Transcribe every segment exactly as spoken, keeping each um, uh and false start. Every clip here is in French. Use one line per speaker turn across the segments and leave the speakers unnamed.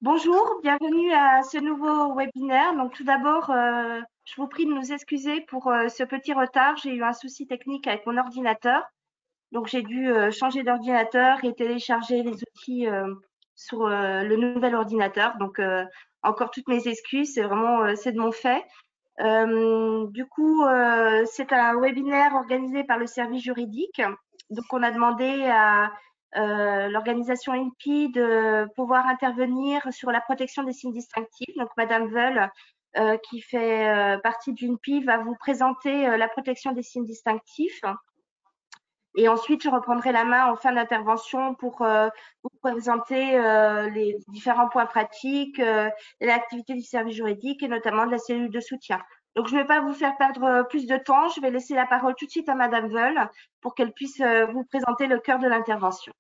Bonjour, bienvenue à ce nouveau webinaire. Donc tout d'abord, euh, je vous prie de nous excuser pour euh, ce petit retard. J'ai eu un souci technique avec mon ordinateur. Donc j'ai dû euh, changer d'ordinateur et télécharger les outils euh, sur euh, le nouvel ordinateur. Donc euh, encore toutes mes excuses, c'est vraiment euh, c'est de mon fait. Euh, du coup, euh, c'est un webinaire organisé par le service juridique. Donc, on a demandé à euh, l'organisation I N P I de pouvoir intervenir sur la protection des signes distinctifs. Donc, Madame Veul, euh, qui fait euh, partie du I N P I, va vous présenter euh, la protection des signes distinctifs. Et ensuite, je reprendrai la main en fin d'intervention pour euh, vous présenter euh, les différents points pratiques euh, et l'activité du service juridique et notamment de la cellule de soutien. Donc, je ne vais pas vous faire perdre plus de temps. Je vais laisser la parole tout de suite à Madame Veul pour qu'elle puisse euh, vous présenter le cœur de l'intervention.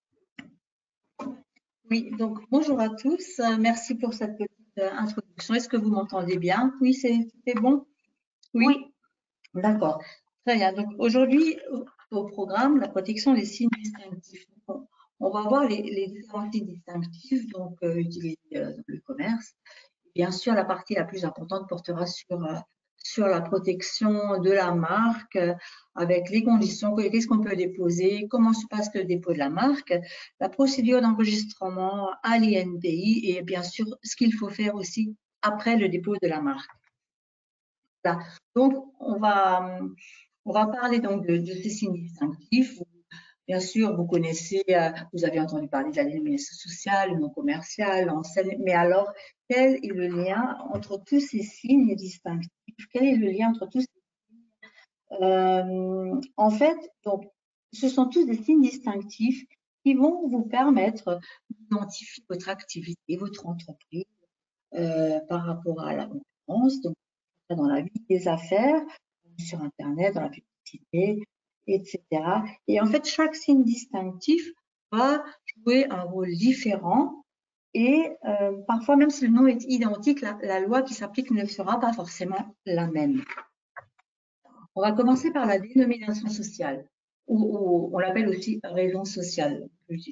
Oui, donc bonjour à tous. Euh, merci pour cette petite euh, introduction. Est-ce que vous m'entendez bien? Oui, c'est bon? Oui,
Oui.
D'accord. Très bien. Donc aujourd'hui, au, au programme, la protection des signes distinctifs. On, on va voir les, les différents signes distinctifs donc, euh, utilisés euh, dans le commerce. Bien sûr, la partie la plus importante portera sur, euh, sur la protection de la marque, euh, avec les conditions, qu'est-ce qu'on peut déposer, comment se passe le dépôt de la marque, la procédure d'enregistrement à l'I N P I et bien sûr ce qu'il faut faire aussi après le dépôt de la marque. Voilà. Donc, on va, on va parler donc de, de ces signes distinctifs. Bien sûr, vous connaissez, euh, vous avez entendu parler de la dénomination sociale, le nom commercial, l'enseigne, mais alors, quel est le lien entre tous ces signes distinctifs? Quel est le lien entre tous ces signes? Euh, en fait, donc, ce sont tous des signes distinctifs qui vont vous permettre d'identifier votre activité, votre entreprise euh, par rapport à la concurrence, donc dans la vie des affaires, sur Internet, dans la publicité, et cetera. Et en fait, chaque signe distinctif va jouer un rôle différent et euh, parfois, même si le nom est identique, la, la loi qui s'applique ne sera pas forcément la même. On va commencer par la dénomination sociale, ou, ou on l'appelle aussi raison sociale.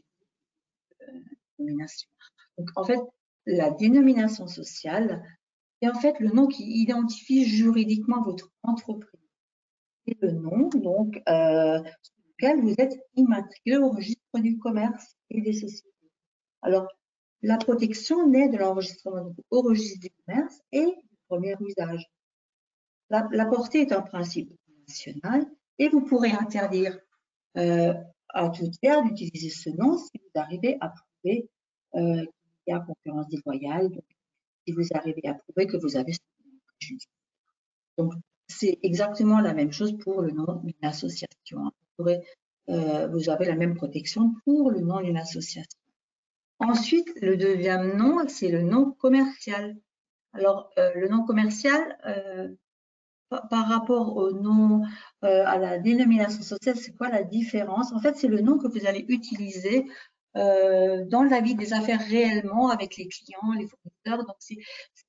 Donc, en fait, la dénomination sociale est en fait le nom qui identifie juridiquement votre entreprise. C'est le nom donc euh, sur lequel vous êtes immatriculé au registre du commerce et des sociétés. Alors, la protection naît de l'enregistrement au registre du commerce et du premier usage. La, la portée est un principe national et vous pourrez interdire euh, à tout tiers d'utiliser ce nom si vous arrivez à prouver euh, qu'il y a concurrence déloyale, donc si vous arrivez à prouver que vous avez ce préjudice. Donc, c'est exactement la même chose pour le nom d'une association. Vous, pourrez, euh, vous avez la même protection pour le nom d'une association. Ensuite, le deuxième nom, c'est le nom commercial. Alors, euh, le nom commercial, euh, par, par rapport au nom, euh, à la dénomination sociale, c'est quoi la différence? En fait, c'est le nom que vous allez utiliser euh, dans la vie des affaires réellement avec les clients, les fournisseurs. Donc, c'est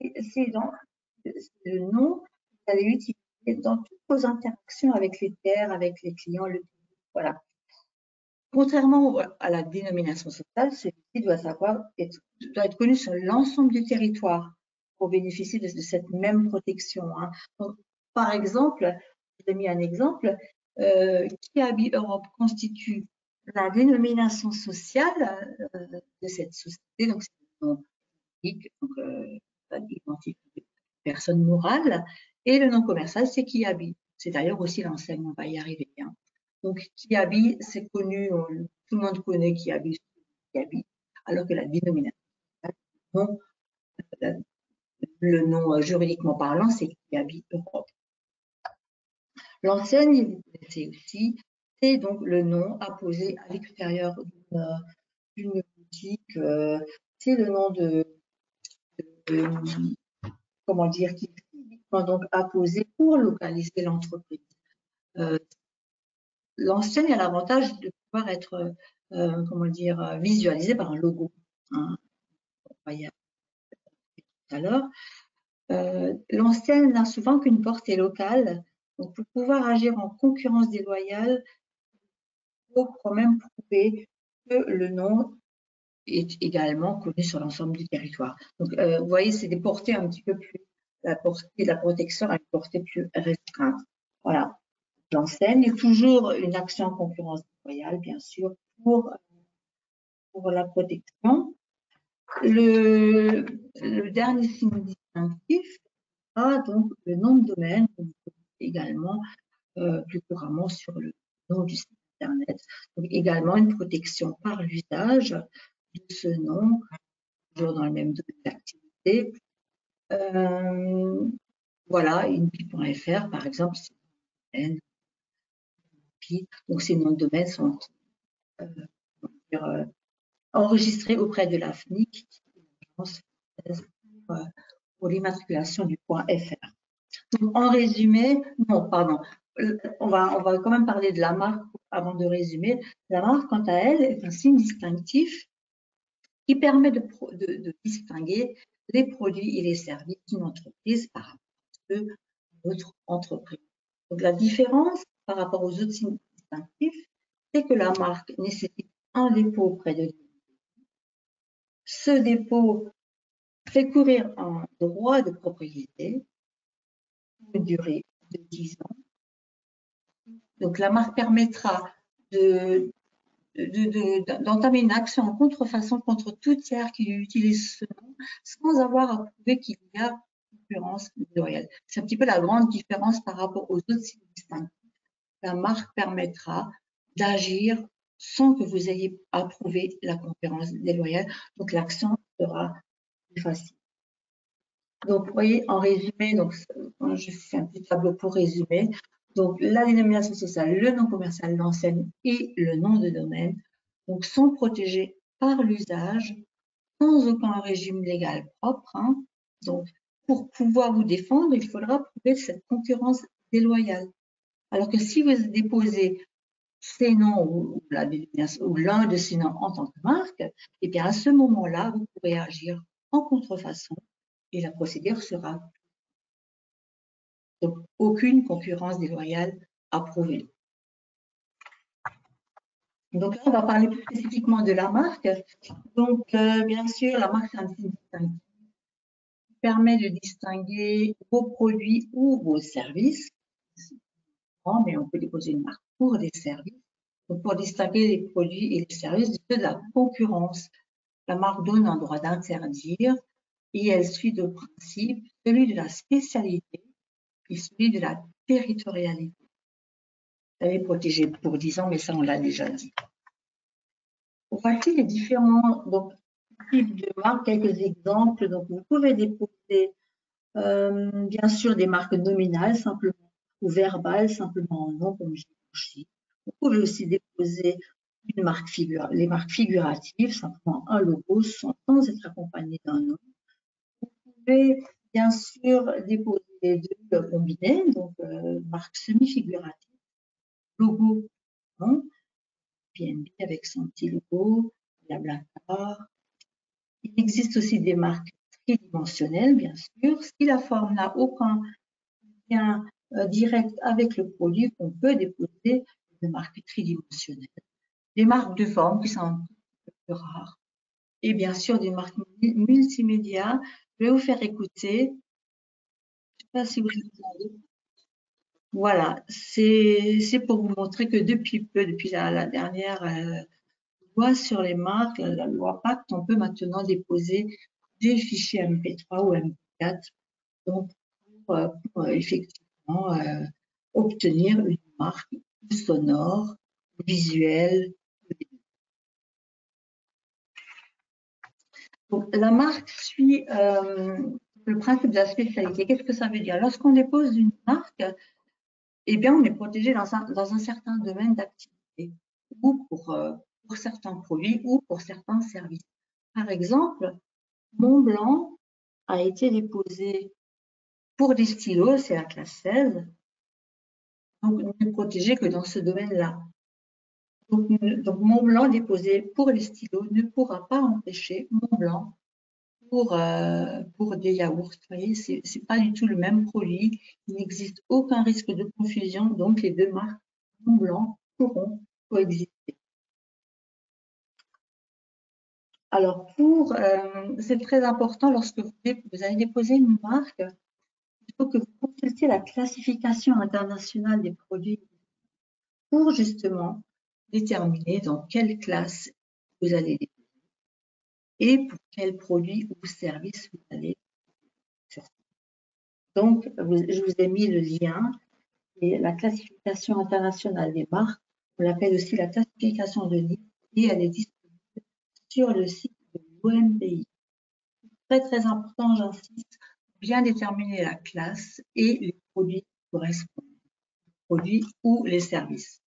le nom que vous allez utiliser dans toutes vos interactions avec les tiers, avec les clients, le public, voilà. Contrairement à la dénomination sociale, celui-ci doit savoir être, doit être connu sur l'ensemble du territoire pour bénéficier de, de cette même protection. Hein. Donc, par exemple, j'ai mis un exemple, euh, Kiabi Europe constitue la dénomination sociale euh, de cette société, donc c'est le nom public, donc euh, identique personne morale, et le nom commercial, c'est Kiabi. C'est d'ailleurs aussi l'enseigne, on va y arriver. Hein. Donc, Kiabi, c'est connu, on, tout le monde connaît Kiabi, Kiabi, alors que la dénomination, non, le nom euh, juridiquement parlant, c'est Kiabi Europe. L'enseigne, vous connaissez aussi, c'est donc le nom apposé à l'extérieur d'une boutique, euh, c'est le nom de, de, de comment dire, qui est donc apposé pour localiser l'entreprise. Euh, L'enseigne a l'avantage de pouvoir être, euh, comment dire, visualisée par un logo. Hein. On va y arriver tout à l'heure. Euh, L'enseigne n'a souvent qu'une portée locale. Donc, pour pouvoir agir en concurrence déloyale, il faut quand même prouver que le nom est également connu sur l'ensemble du territoire. Donc, euh, vous voyez, c'est des portées un petit peu plus, la portée de la protection a une portée plus restreinte. Voilà. L'enseigne est toujours une action en concurrence déloyale, bien sûr, pour, pour la protection. Le, le dernier signe distinctif a donc le nom de domaine, également euh, plus couramment sur le nom du site Internet. Donc également une protection par l'usage de ce nom, toujours dans le même domaine d'activité. Euh, voilà, inpi.fr, par exemple, c'est un domaine. Donc ces noms de domaine sont euh, dire, euh, enregistrés auprès de l'A F N I C, pour, euh, pour l'immatriculation du .fr. Donc, en résumé, non, pardon, on va, on va quand même parler de la marque avant de résumer. La marque, quant à elle, est un signe distinctif qui permet de, de, de distinguer les produits et les services d'une entreprise par rapport à ceux d'autres entreprises. Donc, la différence par rapport aux autres signes distinctifs, c'est que la marque nécessite un dépôt auprès de l'I N P. Ce dépôt fait courir un droit de propriété une durée de dix ans. Donc, la marque permettra de, d'entamer une action en contrefaçon contre tout tiers qui utilise ce nom sans avoir à prouver qu'il y a concurrence déloyale. C'est un petit peu la grande différence par rapport aux autres signes distinctifs. La marque permettra d'agir sans que vous ayez à prouver la concurrence déloyale. Donc, l'action sera plus facile. Donc, vous voyez, en résumé, donc, je fais un petit tableau pour résumer. Donc, la dénomination sociale, le nom commercial, l'enseigne et le nom de domaine donc, sont protégés par l'usage sans aucun régime légal propre. Hein. Donc, pour pouvoir vous défendre, il faudra prouver cette concurrence déloyale. Alors que si vous déposez ces noms ou, ou l'un de ces noms en tant que marque, eh bien, à ce moment-là, vous pourrez agir en contrefaçon et la procédure sera donc aucune concurrence déloyale approuvée. Donc là, on va parler plus spécifiquement de la marque. Donc, euh, bien sûr, la marque, c'est un signe distinctif qui permet de distinguer vos produits ou vos services. Mais on peut déposer une marque pour des services. Donc, pour distinguer les produits et les services de la concurrence, la marque donne un droit d'interdire et elle suit deux principes, celui de la spécialité et celui de la territorialité. Elle est protégée pour dix ans, mais ça, on l'a déjà dit. Voici les différents donc, types de marques, quelques exemples. Donc, vous pouvez déposer, euh, bien sûr, des marques nominales, simplement, ou verbales, simplement en nom, comme j'ai dit. Vous pouvez aussi déposer une marque figura, les marques figuratives, simplement un logo, sans, sans être accompagné d'un nom. Vous pouvez, bien sûr, déposer les deux combinés, donc euh, marque semi-figurative, logo, hein, P N B avec son petit logo, Blablacar. Il existe aussi des marques tridimensionnelles, bien sûr. Si la forme n'a aucun lien euh, direct avec le produit, on peut déposer des marques tridimensionnelles. Des marques de forme qui sont un peu plus rares. Et bien sûr, des marques multimédia. Je vais vous faire écouter. Je ne sais pas si vous entendez. Voilà, c'est pour vous montrer que depuis peu, depuis la, la dernière euh, loi sur les marques, la loi Pacte, on peut maintenant déposer des fichiers M P trois ou M P quatre donc pour, pour effectivement euh, obtenir une marque sonore, visuelle. Donc, la marque suit euh, le principe de la spécialité. Qu'est-ce que ça veut dire? Lorsqu'on dépose une marque, eh bien, on est protégé dans un, dans un certain domaine d'activité ou pour, euh, pour certains produits ou pour certains services. Par exemple, Montblanc a été déposé pour des stylos, c'est la classe seize, donc on n'est protégé que dans ce domaine-là. Donc, donc Montblanc déposé pour les stylos ne pourra pas empêcher Montblanc pour, euh, pour des yaourts. Vous voyez, c'est c'est pas du tout le même produit. Il n'existe aucun risque de confusion, donc les deux marques Montblanc pourront coexister. Alors, pour, euh, c'est très important lorsque vous, vous allez déposer une marque, il faut que vous consultiez la classification internationale des produits pour justement déterminer dans quelle classe vous allez déposer et pour quel produit ou service vous allez faire. Donc, vous, je vous ai mis le lien et la classification internationale des marques. On l'appelle aussi la classification de Nice et elle est disponible sur le site de l'O M P I. Très, très important, j'insiste, bien déterminer la classe et les produits correspondants, les produits ou les services.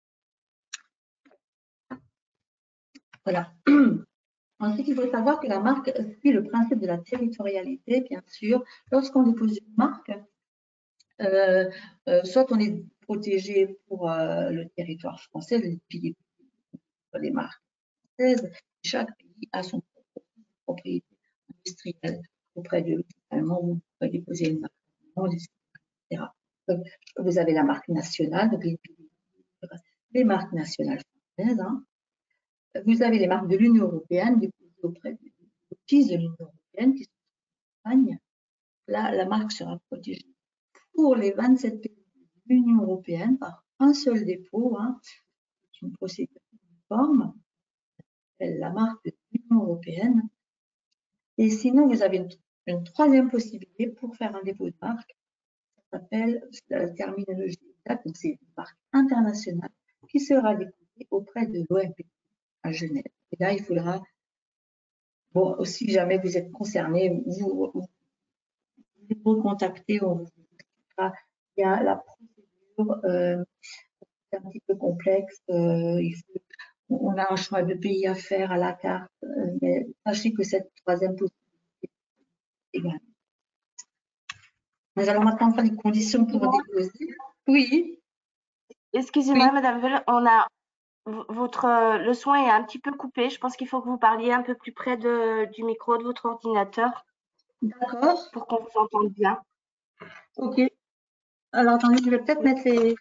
Voilà. Ensuite, il faut savoir que la marque suit le principe de la territorialité, bien sûr. Lorsqu'on dépose une marque, euh, euh, soit on est protégé pour euh, le territoire français, les, les marques françaises, chaque pays a son propriété industrielle auprès de l'allemand, vous pouvez déposer une marque, et cetera. Donc, vous avez la marque nationale, donc les, les marques nationales françaises. Hein. Vous avez les marques de l'Union européenne déposées auprès de l'Office de l'Union européenne qui sont en Espagne. Là, la marque sera protégée pour les vingt-sept pays de l'Union européenne par un seul dépôt. Hein. C'est une procédure uniforme. La marque de l'Union européenne. Et sinon, vous avez une, une troisième possibilité pour faire un dépôt de marque. Ça s'appelle la terminologie exacte, donc c'est une marque internationale qui sera déposée auprès de l'O M P I à Genève. Et là, il faudra, bon, si jamais vous êtes concerné, vous, vous, vous recontacter, on vous expliquera. Il y a la procédure, euh, c'est un petit peu complexe. Euh, il faut, on a un choix de pays à faire à la carte, euh, mais sachez que cette troisième possibilité est également. Nous allons maintenant faire les conditions pour déposer. Oui.
Excusez-moi,
Oui.
Madame Veul, on a votre le son est un petit peu coupé. Je pense qu'il faut que vous parliez un peu plus près de, du micro de votre ordinateur.
D'accord.
Pour qu'on vous entende bien.
Ok. Alors attendez, je vais peut-être mettre les.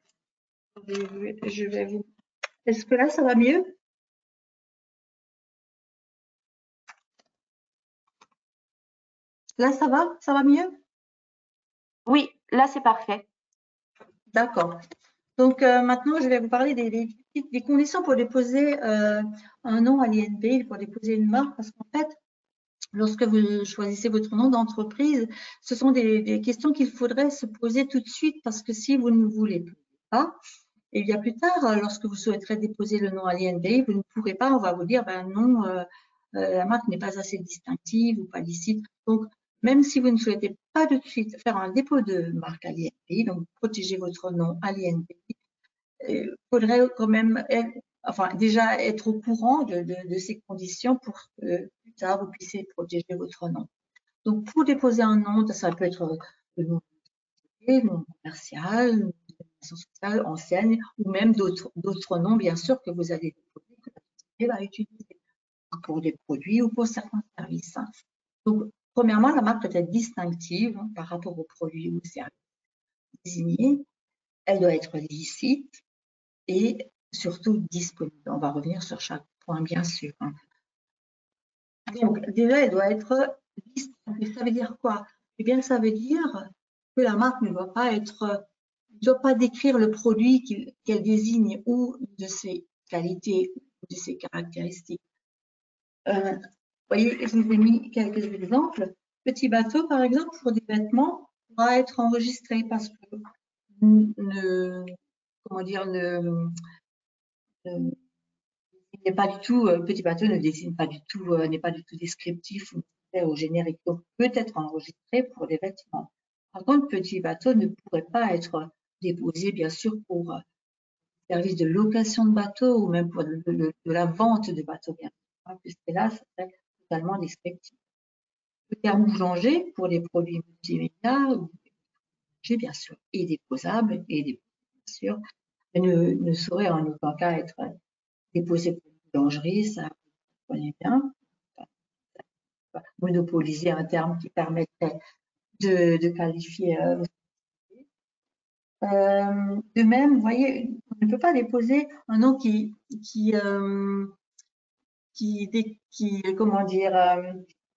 Je vais vous. Est-ce que là ça va mieux? Là ça va? Ça va mieux?
Oui, là c'est parfait.
D'accord. Donc euh, maintenant je vais vous parler des, des, des conditions pour déposer euh, un nom à l'I N P I, pour déposer une marque, parce qu'en fait, lorsque vous choisissez votre nom d'entreprise, ce sont des, des questions qu'il faudrait se poser tout de suite, parce que si vous ne voulez pas, et bien plus tard, lorsque vous souhaiterez déposer le nom à l'I N P I, vous ne pourrez pas, on va vous dire, ben non, euh, euh, la marque n'est pas assez distinctive ou pas licite. Donc, même si vous ne souhaitez pas tout de suite faire un dépôt de marque à l'I N P I, donc protéger votre nom à l'I N P I, il faudrait quand même être, enfin, déjà être au courant de, de, de ces conditions pour que plus tard vous puissiez protéger votre nom. Donc, pour déposer un nom, ça peut être le nom le nom commercial, le nom sociale, enseigne, ou même d'autres noms, bien sûr, que vous allez déposer, que la société va utiliser pour des produits ou pour certains services. Donc, premièrement, la marque doit être distinctive hein, par rapport aux produits ou services désignés. Elle doit être licite et surtout disponible. On va revenir sur chaque point, bien sûr. Hein. Donc, déjà, elle doit être distinctive. Ça veut dire quoi? Eh bien, ça veut dire que la marque ne doit pas être, ne doit pas décrire le produit qu'elle désigne ou de ses qualités ou de ses caractéristiques. Euh, vous voyez, je vous ai mis quelques exemples. Petit bateau, par exemple, pour des vêtements, pourra être enregistré parce que ne, comment dire, ne, ne n'est pas du tout, euh, petit bateau ne désigne pas du tout, euh, n'est pas du tout descriptif ou générique, donc peut être enregistré pour des vêtements. Par contre, petit bateau ne pourrait pas être déposé, bien sûr, pour euh, service de location de bateau ou même pour de, de, de la vente de bateaux, bien sûr, puisque là, ça serait totalement descriptif. Le terme boulanger pour les produits multimédia, bien sûr, et déposable, et déposable, bien sûr, mais ne, ne saurait en aucun cas être déposé pour une boulangerie, ça vous connaissez bien. Monopoliser un terme qui permettrait de, de qualifier. Euh, euh, de même, vous voyez, on ne peut pas déposer un nom qui, qui, euh, qui, qui comment dire, euh,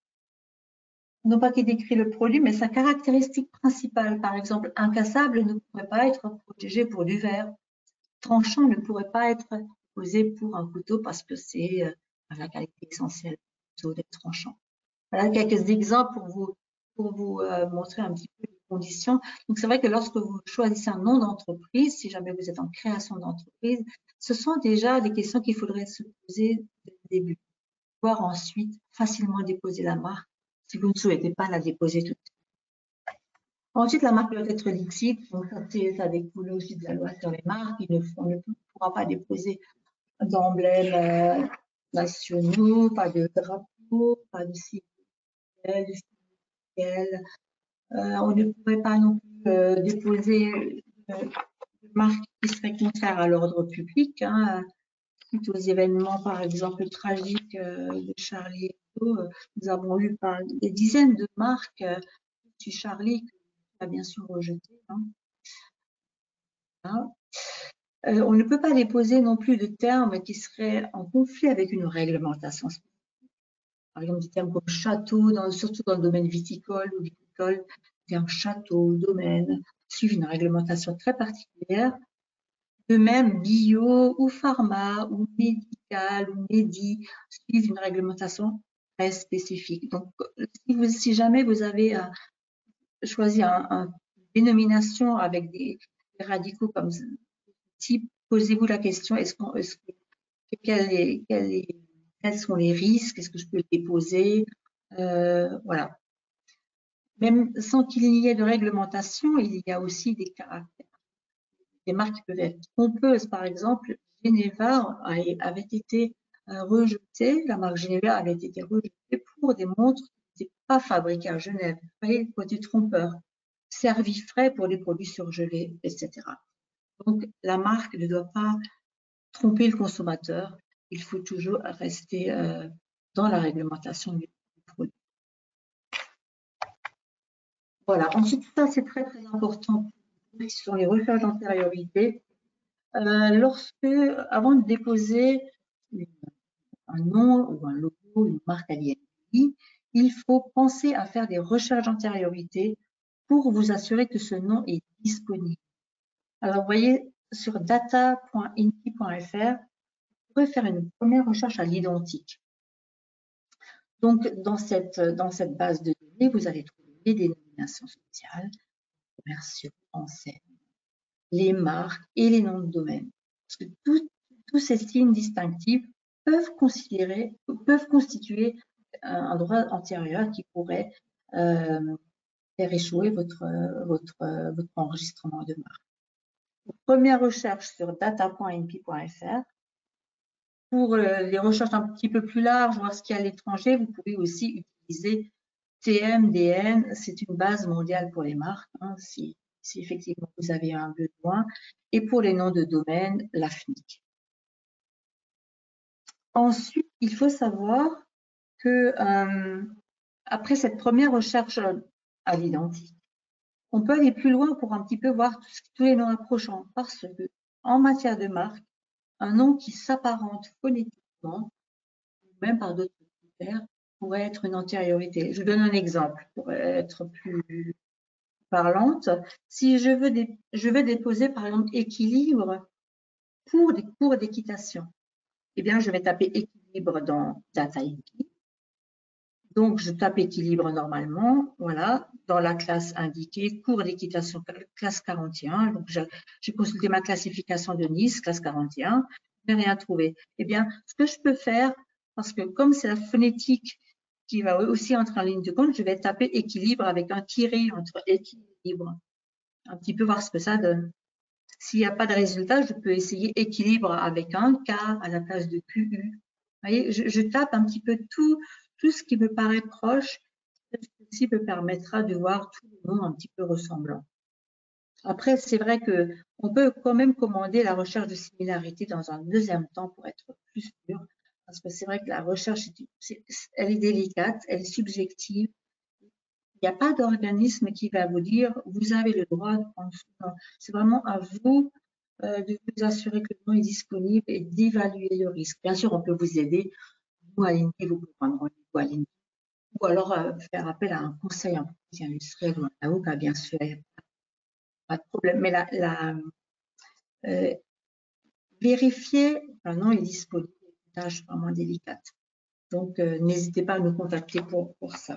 non pas qui décrit le produit, mais sa caractéristique principale. Par exemple, incassable ne pourrait pas être protégé pour du verre. Tranchant ne pourrait pas être posé pour un couteau parce que c'est euh, la qualité essentielle d'être tranchant. Voilà quelques exemples pour vous, pour vous euh, montrer un petit peu les conditions. Donc, c'est vrai que lorsque vous choisissez un nom d'entreprise, si jamais vous êtes en création d'entreprise, ce sont déjà des questions qu'il faudrait se poser dès le début. Pouvoir ensuite facilement déposer la marque si vous ne souhaitez pas la déposer tout de suite. Ensuite, la marque doit être licite. Donc, ça, ça découle aussi de la loi sur les marques. Il ne, on ne pourra pas déposer d'emblèmes euh, nationaux, pas de drapeau, pas de sigle, de sigle. Euh, on ne pourrait pas non plus euh, déposer euh, de marque qui serait contraire à l'ordre public. Hein. Suite aux événements, par exemple, tragiques euh, de Charlie Hebdo, euh, nous avons eu par des dizaines de marques euh, sur Charlie qu'on a bien sûr rejeté. Hein. Hein. Euh, on ne peut pas déposer non plus de termes qui seraient en conflit avec une réglementation spécifique. Par exemple, des termes comme château, dans, surtout dans le domaine viticole ou viticole, des termes château, domaine, suivent une réglementation très particulière. De même, bio ou pharma ou médical ou médi suivent une réglementation très spécifique. Donc, si, vous, si jamais vous avez euh, choisi un, un, une dénomination avec des, des radicaux comme type, posez-vous la question, est-ce qu'on, est-ce que, quel est, quel est, quels sont les risques, est-ce que je peux le déposer, euh, voilà. Même sans qu'il y ait de réglementation, il y a aussi des caractères. Des marques qui peuvent être trompeuses. Par exemple, Geneva avait été rejetée, la marque Geneva avait été rejetée pour des montres qui n'étaient pas fabriquées à Genève. Vous voyez, le côté trompeur. Servi frais pour des produits surgelés, et cetera. Donc, la marque ne doit pas tromper le consommateur. Il faut toujours rester euh, dans la réglementation du produit. Voilà. Ensuite, ça, c'est très, très important. Ce sont les recherches d'antériorité. Euh, lorsque, avant de déposer un nom ou un logo, une marque à l'I N P I, il faut penser à faire des recherches d'antériorité pour vous assurer que ce nom est disponible. Alors, vous voyez, sur data point I N P I point F R, vous pouvez faire une première recherche à l'identique. Donc, dans cette, dans cette base de données, vous allez trouver les dénominations sociales, commerciaux, enseignes, les marques et les noms de domaine. Parce que tout, tous ces signes distinctifs peuvent, considérer, peuvent constituer un droit antérieur qui pourrait euh, faire échouer votre, votre, votre enregistrement de marque. Donc, première recherche sur data point I N P I point F R. Pour les recherches un petit peu plus larges, voir ce qu'il y a à l'étranger, vous pouvez aussi utiliser T M D N. C'est une base mondiale pour les marques, hein, si, si effectivement vous avez un besoin. Et pour les noms de domaine, la F N I C. Ensuite, il faut savoir que euh, après cette première recherche à l'identique, on peut aller plus loin pour un petit peu voir tous, tous les noms approchants, parce que en matière de marque, un nom qui s'apparente phonétiquement, même par d'autres critères, pourrait être une antériorité. Je vous donne un exemple pour être plus parlante. Si je veux, dé, je veux déposer par exemple équilibre pour des cours d'équitation, eh bien je vais taper équilibre dans Data I N P I. Donc je tape équilibre normalement, voilà, dans la classe indiquée, cours d'équitation classe quarante et un. Donc j'ai consulté ma classification de Nice, classe quarante et un, je n'ai rien trouvé. Eh bien, ce que je peux faire, parce que comme c'est la phonétique qui va aussi entrer en ligne de compte, je vais taper équilibre avec un tiré entre équilibre. Un petit peu voir ce que ça donne. S'il n'y a pas de résultat, je peux essayer équilibre avec un K à la place de Q U. Vous voyez, je, je tape un petit peu tout, tout ce qui me paraît proche. Ceci me permettra de voir tous les noms un petit peu ressemblants. Après, c'est vrai qu'on peut quand même commander la recherche de similarité dans un deuxième temps pour être plus sûr. Parce que c'est vrai que la recherche, elle est délicate, elle est subjective. Il n'y a pas d'organisme qui va vous dire vous avez le droit de prendre ce nom. C'est vraiment à vous euh, de vous assurer que le nom est disponible et d'évaluer le risque. Bien sûr, on peut vous aider. ou à l'I N P I, vous pouvez prendre rendez-vous à l'I N P I, ou alors euh, faire appel à un conseil en politique industrielle ou un avocat, bien sûr, il n'y a pas de problème. Mais la, la euh, vérifier un nom est disponible, c'est une tâche vraiment délicate. Donc, euh, n'hésitez pas à nous contacter pour, pour ça.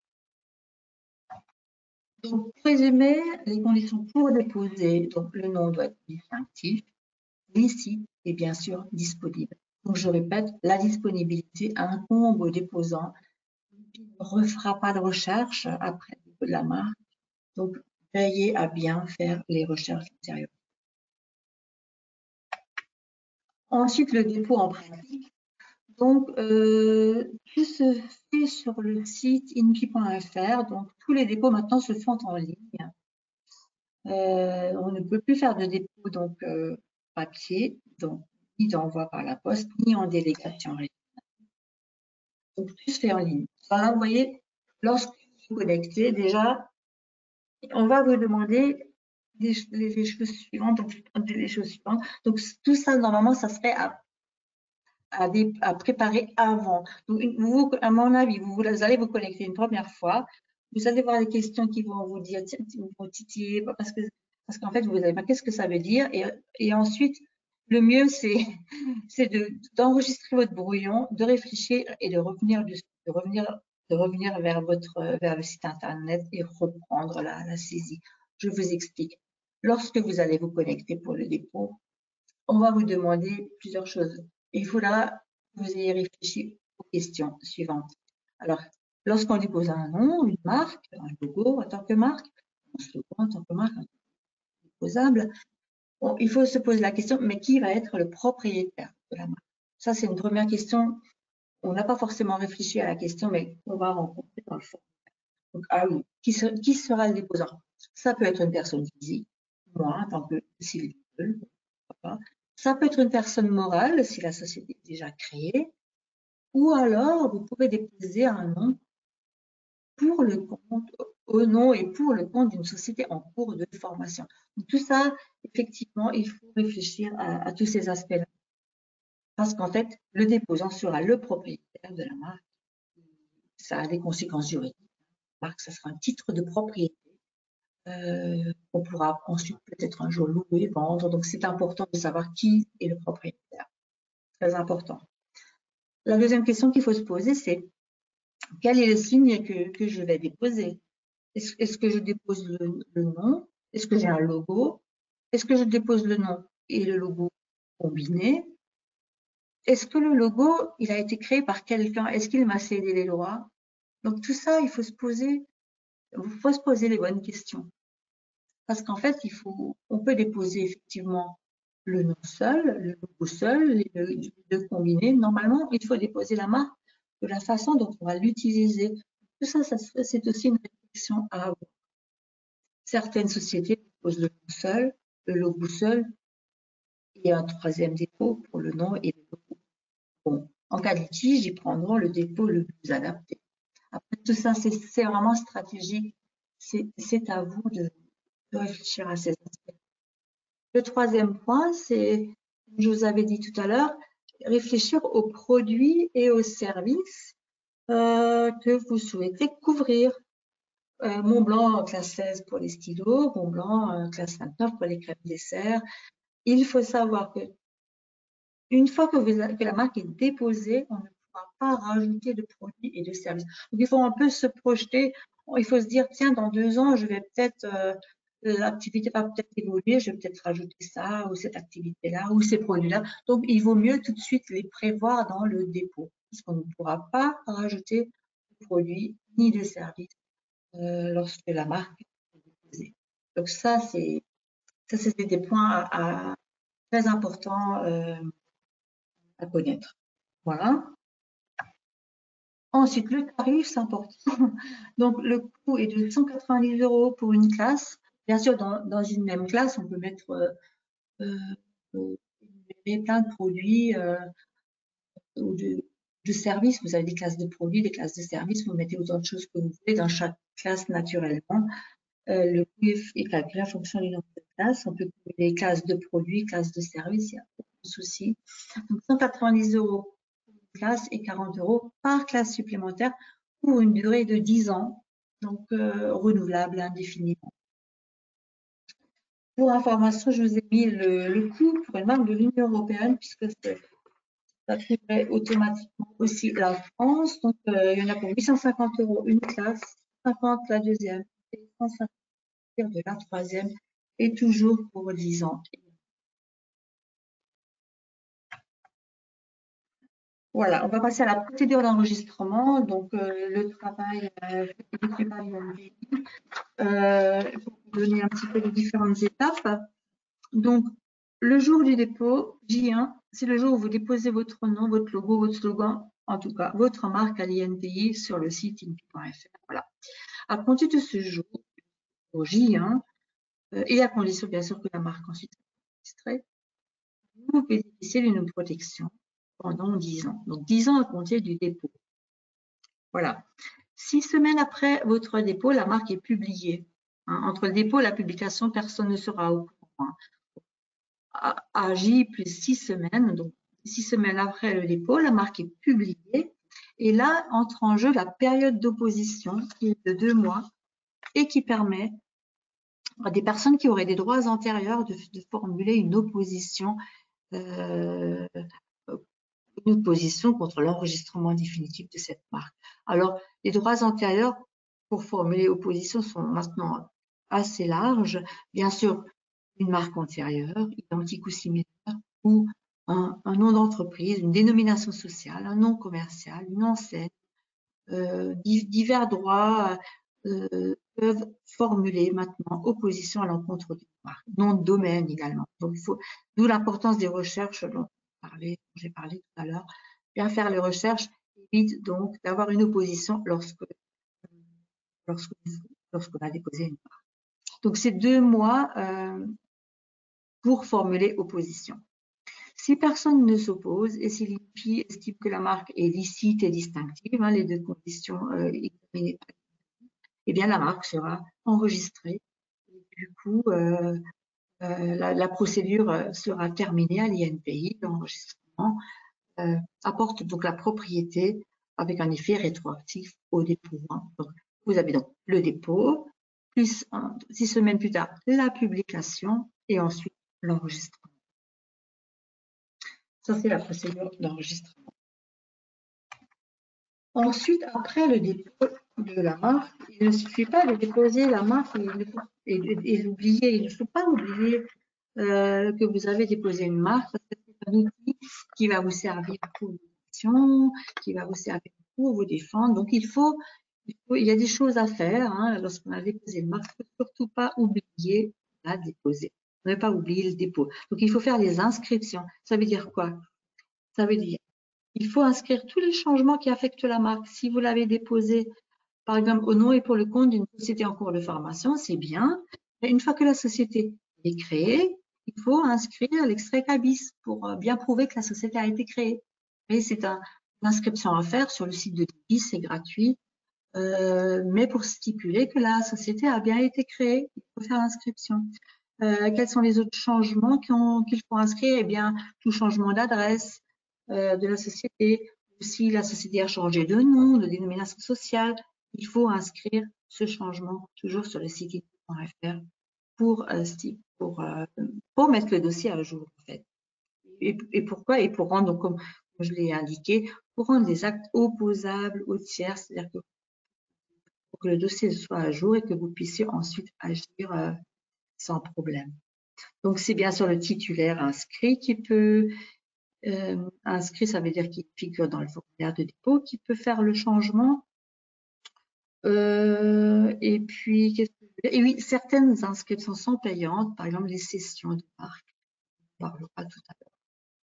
Donc, pour résumer, les conditions pour déposer, donc le nom doit être distinctif, licite et bien sûr disponible. Donc, je répète, la disponibilité incombe au déposant. Il ne refera pas de recherche après le dépôt de la marque. Donc, veillez à bien faire les recherches antérieures. Ensuite, le dépôt en pratique. Donc, euh, tout se fait sur le site inpi point F R. Donc, tous les dépôts maintenant se font en ligne. Euh, on ne peut plus faire de dépôt donc euh, papier, donc ni d'envoi par la poste, ni en délégation régionale. Donc, tout se fait en ligne. Alors là, vous voyez, lorsque vous vous connectez, déjà, on va vous demander les, les, les choses suivantes. Donc, les choses suivantes. Donc, tout ça, normalement, ça serait à À, des, à, préparer avant. Donc, vous, à mon avis, vous, vous allez vous connecter une première fois. Vous allez voir les questions qui vont vous dire, tiens, vous vont titiller, parce que parce qu'en fait, vous allez pas qu'est-ce que ça veut dire. Et, et ensuite, le mieux, c'est c'est d'enregistrer votre brouillon, de réfléchir et de revenir, de, de revenir, de revenir vers votre vers le site internet et reprendre la, la saisie. Je vous explique. Lorsque vous allez vous connecter pour le dépôt, on va vous demander plusieurs choses. Il faudra que vous ayez réfléchi aux questions suivantes. Alors, lorsqu'on dépose un nom, une marque, un logo en tant que marque, un slogan en tant que marque, déposable, bon, il faut se poser la question, mais qui va être le propriétaire de la marque? Ça, c'est une première question. On n'a pas forcément réfléchi à la question, mais on va rencontrer dans le fond. Donc, ah oui, qui, ser, qui sera le déposant? Ça peut être une personne physique, moi, en tant que civil, pas. Ça peut être une personne morale si la société est déjà créée, ou alors vous pouvez déposer un nom pour le compte, au nom et pour le compte d'une société en cours de formation. Donc, tout ça, effectivement, il faut réfléchir à, à tous ces aspects-là. Parce qu'en fait, le déposant sera le propriétaire de la marque. Ça a des conséquences juridiques. La marque, ça sera un titre de propriété. Euh, on pourra ensuite peut-être un jour louer, vendre. Donc, c'est important de savoir qui est le propriétaire. Très important. La deuxième question qu'il faut se poser, c'est quel est le signe que, que je vais déposer? Est-ce est que je dépose le, le nom? Est-ce que j'ai un logo? Est-ce que je dépose le nom et le logo combinés? Est-ce que le logo, il a été créé par quelqu'un? Est-ce qu'il m'a cédé les droits? Donc tout ça, il faut se poser, il faut se poser les bonnes questions. Parce qu'en fait, il faut, on peut déposer effectivement le nom seul, le logo seul, les deux combinés. Normalement, il faut déposer la marque de la façon dont on va l'utiliser. Tout ça, ça c'est aussi une réflexion à avoir. Certaines sociétés déposent le nom seul, le logo seul, et un troisième dépôt pour le nom et le logo. Bon, en cas de litige, ils prendront le dépôt le plus adapté. Après, tout ça, c'est vraiment stratégique. C'est à vous de, de réfléchir à ces aspects. Le troisième point, c'est, je vous avais dit tout à l'heure, réfléchir aux produits et aux services euh, que vous souhaitez couvrir. Euh, Montblanc classe seize pour les stylos, Montblanc euh, classe vingt-neuf pour les crèmes dessert. Il faut savoir que une fois que, vous, que la marque est déposée, on ne pourra pas rajouter de produits et de services. Donc il faut un peu se projeter. Il faut se dire, tiens, dans deux ans, je vais peut-être euh, l'activité va peut-être évoluer, je vais peut-être rajouter ça ou cette activité-là ou ces produits-là. Donc, il vaut mieux tout de suite les prévoir dans le dépôt parce qu'on ne pourra pas rajouter de produits ni de services euh, lorsque la marque est déposée. Donc, ça, c'est ça, c'est des points à, à, très importants euh, à connaître. Voilà. Ensuite, le tarif, c'est important. Donc, le coût est de cent quatre-vingt-dix euros pour une classe. Bien sûr, dans, dans une même classe, on peut mettre euh, euh, plein de produits euh, ou de, de services. Vous avez des classes de produits, des classes de services. Vous mettez autant de choses que vous voulez dans chaque classe naturellement. Euh, le coût est calculé en fonction du nombre de classes. On peut trouver des classes de produits, classes de services, il n'y a aucun souci. Donc, cent quatre-vingt-dix euros classe et quarante euros par classe supplémentaire pour une durée de dix ans, donc euh, renouvelable indéfiniment. Pour information, je vous ai mis le, le coût pour une marque de l'Union européenne, puisque ça couvrait automatiquement aussi la France. Donc, euh, il y en a pour huit cent cinquante euros une classe, cinquante la deuxième, et cent cinquante de la troisième, et toujours pour dix ans. Voilà, on va passer à la procédure d'enregistrement. Donc, euh, le travail euh, effectué par l'I N P I, euh, pour vous donner un petit peu les différentes étapes. Donc, le jour du dépôt, J un, c'est le jour où vous déposez votre nom, votre logo, votre slogan, en tout cas, votre marque à l'I N P I sur le site I N P I point F R. Voilà. À compter de ce jour, au J un, euh, et à condition, bien sûr, que la marque ensuite soit enregistrée, vous bénéficiez d'une protection pendant dix ans. Donc, dix ans à compter du dépôt. Voilà. Six semaines après votre dépôt, la marque est publiée. Hein, entre le dépôt et la publication, personne ne sera au courant. À, à J plus six semaines, donc six semaines après le dépôt, la marque est publiée. Et là, entre en jeu la période d'opposition qui est de deux mois et qui permet à des personnes qui auraient des droits antérieurs de, de formuler une opposition euh, une opposition contre l'enregistrement définitif de cette marque. Alors, les droits antérieurs pour formuler opposition sont maintenant assez larges. Bien sûr, une marque antérieure, identique ou similaire, ou un, un nom d'entreprise, une dénomination sociale, un nom commercial, une enseigne. Euh, divers droits euh, peuvent formuler maintenant opposition à l'encontre d'une marque. Nom de domaine également. Donc, il faut, d'où l'importance des recherches dont j'ai parlé tout à l'heure. Bien faire les recherches évite donc d'avoir une opposition lorsque lorsque lorsqu'on a déposé une marque. Donc, c'est deux mois euh, pour formuler opposition. Si personne ne s'oppose et si l'I N P I estime que la marque est licite et distinctive, hein, les deux conditions euh, examinées, eh bien la marque sera enregistrée. Et du coup, euh, euh, la, la procédure sera terminée à l'I N P I. L'enregistrement euh, apporte donc la propriété avec un effet rétroactif au dépôt. Hein. Donc, vous avez donc le dépôt, plus hein, six semaines plus tard, la publication et ensuite l'enregistrement. Ça, c'est la procédure d'enregistrement. Ensuite, après le dépôt de la marque, il ne suffit pas de déposer la marque et, et, et l'oublier. Il ne faut pas oublier euh, que vous avez déposé une marque parce que c'est un outil qui va vous servir pour vos actions, qui va vous servir pour vous défendre. Donc, il faut, il, faut, il y a des choses à faire hein, lorsqu'on a déposé une marque. Il ne faut surtout pas oublier la déposer. Ne pas oublier le dépôt. Donc, il faut faire les inscriptions. Ça veut dire quoi? Ça veut dire il faut inscrire tous les changements qui affectent la marque. Si vous l'avez déposé, par exemple, au nom et pour le compte d'une société en cours de formation, c'est bien. Mais une fois que la société est créée, il faut inscrire l'extrait CABIS pour bien prouver que la société a été créée. Et c'est un, une inscription à faire sur le site de l'I N P I, c'est gratuit. Euh, mais pour stipuler que la société a bien été créée, il faut faire l'inscription. Euh, quels sont les autres changements qu'il faut inscrire? Eh bien, tout changement d'adresse, de la société, ou si la société a changé de nom, de dénomination sociale, il faut inscrire ce changement toujours sur le site I N P I point F R pour, pour, pour mettre le dossier à jour en fait. Et, et pourquoi? Et pour rendre, donc, comme je l'ai indiqué, pour rendre les actes opposables aux tiers, c'est-à-dire que pour que le dossier soit à jour et que vous puissiez ensuite agir euh, sans problème. Donc, c'est bien sûr le titulaire inscrit qui peut Euh, inscrit, ça veut dire qu'il figure dans le formulaire de dépôt, qui peut faire le changement. Euh, et puis, qu'est-ce que je veux dire? Et oui, certaines inscriptions sont payantes, par exemple les sessions de marque. On en parlera tout à l'heure.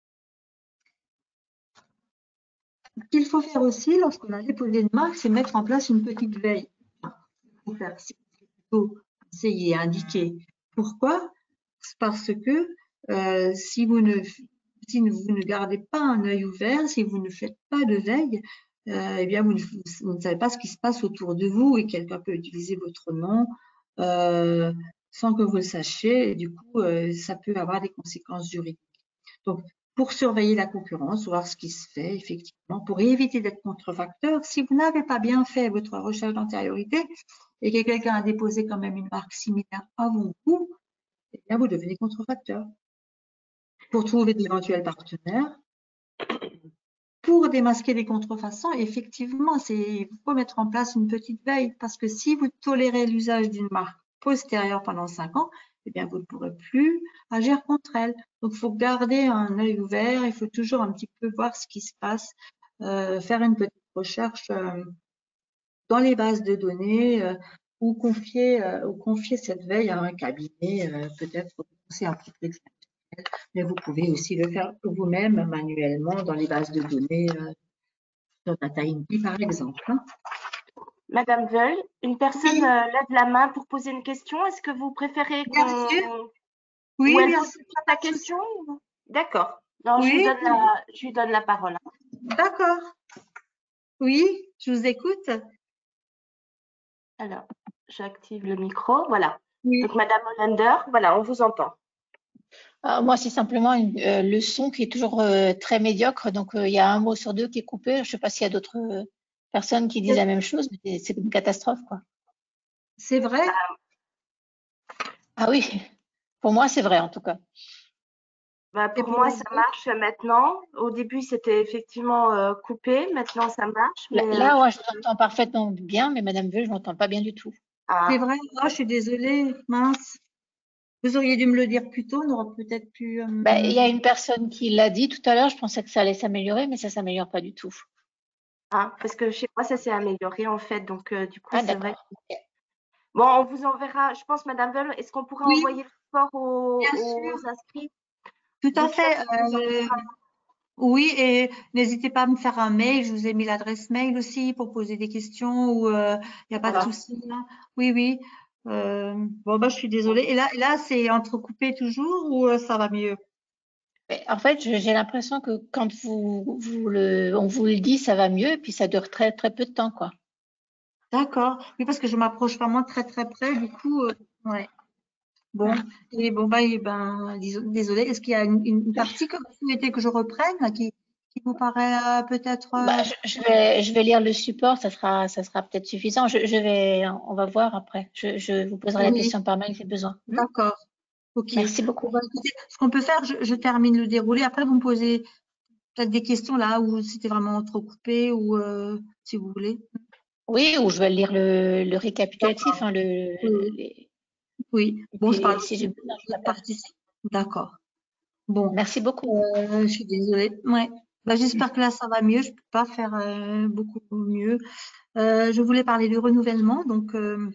Ce qu'il faut faire aussi lorsqu'on a déposé une marque, c'est mettre en place une petite veille. Il faut faire, c'est plutôt conseillé, indiqué. Pourquoi? Parce que euh, si vous ne si vous ne gardez pas un œil ouvert, si vous ne faites pas de veille, euh, eh bien vous ne, vous ne savez pas ce qui se passe autour de vous et quelqu'un peut utiliser votre nom euh, sans que vous le sachiez et du coup euh, ça peut avoir des conséquences juridiques. Donc pour surveiller la concurrence, voir ce qui se fait effectivement, pour éviter d'être contrefacteur. Si vous n'avez pas bien fait votre recherche d'antériorité et que quelqu'un a déposé quand même une marque similaire avant vous, eh bien vous devenez contrefacteur. Pour trouver d'éventuels partenaires, pour démasquer les contrefaçons, effectivement, il faut mettre en place une petite veille parce que si vous tolérez l'usage d'une marque postérieure pendant cinq ans, eh bien, vous ne pourrez plus agir contre elle. Donc, il faut garder un œil ouvert, il faut toujours un petit peu voir ce qui se passe, euh, faire une petite recherche euh, dans les bases de données euh, ou, confier, euh, ou confier cette veille à un cabinet, euh, peut-être c'est un petit peu exceptionnel, mais vous pouvez aussi le faire vous-même manuellement dans les bases de données euh, sur DataIndy par exemple. Hein.
Madame Veul, une personne
Oui.
euh, lève la main pour poser une question. Est-ce que vous préférez
Bien
qu'on...
sûr. Oui,
Ou elle
bien
pose
sûr.
sa question? D'accord. Non, je lui
Oui,
donne la, je lui donne la parole.
d'accord. Oui, je vous écoute.
Alors, j'active le micro. Voilà.
Oui.
Donc, Madame Hollander, voilà, on vous entend.
Euh, moi, c'est simplement une, euh, le son qui est toujours euh, très médiocre. Donc, euh, il y a un mot sur deux qui est coupé. Je ne sais pas s'il y a d'autres euh, personnes qui disent la même chose, mais c'est une catastrophe, quoi.
C'est vrai?
Ah oui, pour moi, c'est vrai en tout cas.
Bah,
Et
pour
pour
moi,
les
ça
autres?
marche maintenant. Au début, c'était effectivement euh, coupé. Maintenant, ça marche.
Là,
Mais, euh,
là, ouais, je t'entends parfaitement bien, mais Madame Veu, je m'entends pas bien du tout.
C'est
ah,
vrai? Oh, je suis désolée, mince. Vous auriez dû me le dire plus tôt, on aurait peut-être pu.
Ben,
euh,
il y a une personne qui l'a dit tout à l'heure. Je pensais que ça allait s'améliorer, mais ça s'améliore pas du tout.
ah, parce que chez moi, ça s'est amélioré en fait. Donc, euh, du coup,
Ah,
c'est vrai.
d'accord.
Bon, on vous enverra, je pense, Madame Veul, est-ce qu'on pourra
Oui,
envoyer le support aux,
bien sûr,
aux inscrits?
tout
De
à
toute façon,
fait.
on vous
Euh,
enverra.
oui, et n'hésitez pas à me faire un mail. Je vous ai mis l'adresse mail aussi pour poser des questions ou il n'y a pas de
Voilà.
souci. Là. Oui, oui. Euh, bon, bah, je suis désolée. Et là, et là c'est entrecoupé toujours ou euh, ça va mieux?
Mais en fait, je- j'ai l'impression que quand vous, vous le, on vous le dit, ça va mieux, et puis ça dure très très peu de temps, quoi.
D'accord. Oui, parce que je m'approche vraiment très très près. Du coup, euh, ouais. Bon.
Hmm.
Et bon, bah, eh ben, dis- désolée. Est-ce qu'il y a une, une partie que vous souhaitez que je reprenne là, qui, qui vous paraît euh, peut-être.
Bah,
euh,
je, je vais, je vais lire le support, ça sera, ça sera peut-être suffisant. Je, je vais, on va voir après. Je, je vous poserai la
Oui,
question par mail si besoin. Hmm.
d'accord. Ok.
Merci
Bon,
beaucoup.
bah, écoutez, ce qu'on peut faire, je, je termine le déroulé. Après, vous me posez peut-être des questions là où c'était vraiment trop coupé ou euh, si vous voulez.
Oui, ou je vais lire le, le récapitulatif,
D'accord.
hein, le,
Oui, oui.
les-
Oui.
et
Bon, je parle
puis si j'ai besoin, je
de
t'appelle.
partie. D'accord. Bon,
Merci beaucoup.
euh, je suis désolée. Ouais. Bah, j'espère que là, ça va mieux. Je peux pas faire euh, beaucoup mieux. Euh, je voulais parler du renouvellement. Donc, euh,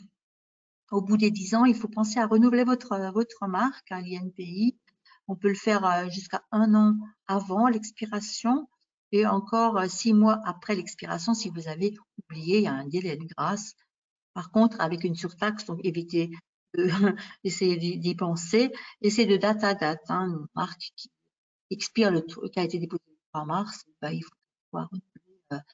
au bout des dix ans, il faut penser à renouveler votre, votre marque à l'I N P I. On peut le faire euh, jusqu'à un an avant l'expiration et encore euh, six mois après l'expiration si vous avez oublié, il y a un délai de grâce. Par contre, avec une surtaxe, donc évitez d'essayer d'y penser. Et c'est de date à date. Hein, une marque qui expire le qui a été déposée le trois mars, ben, il faut pouvoir renouveler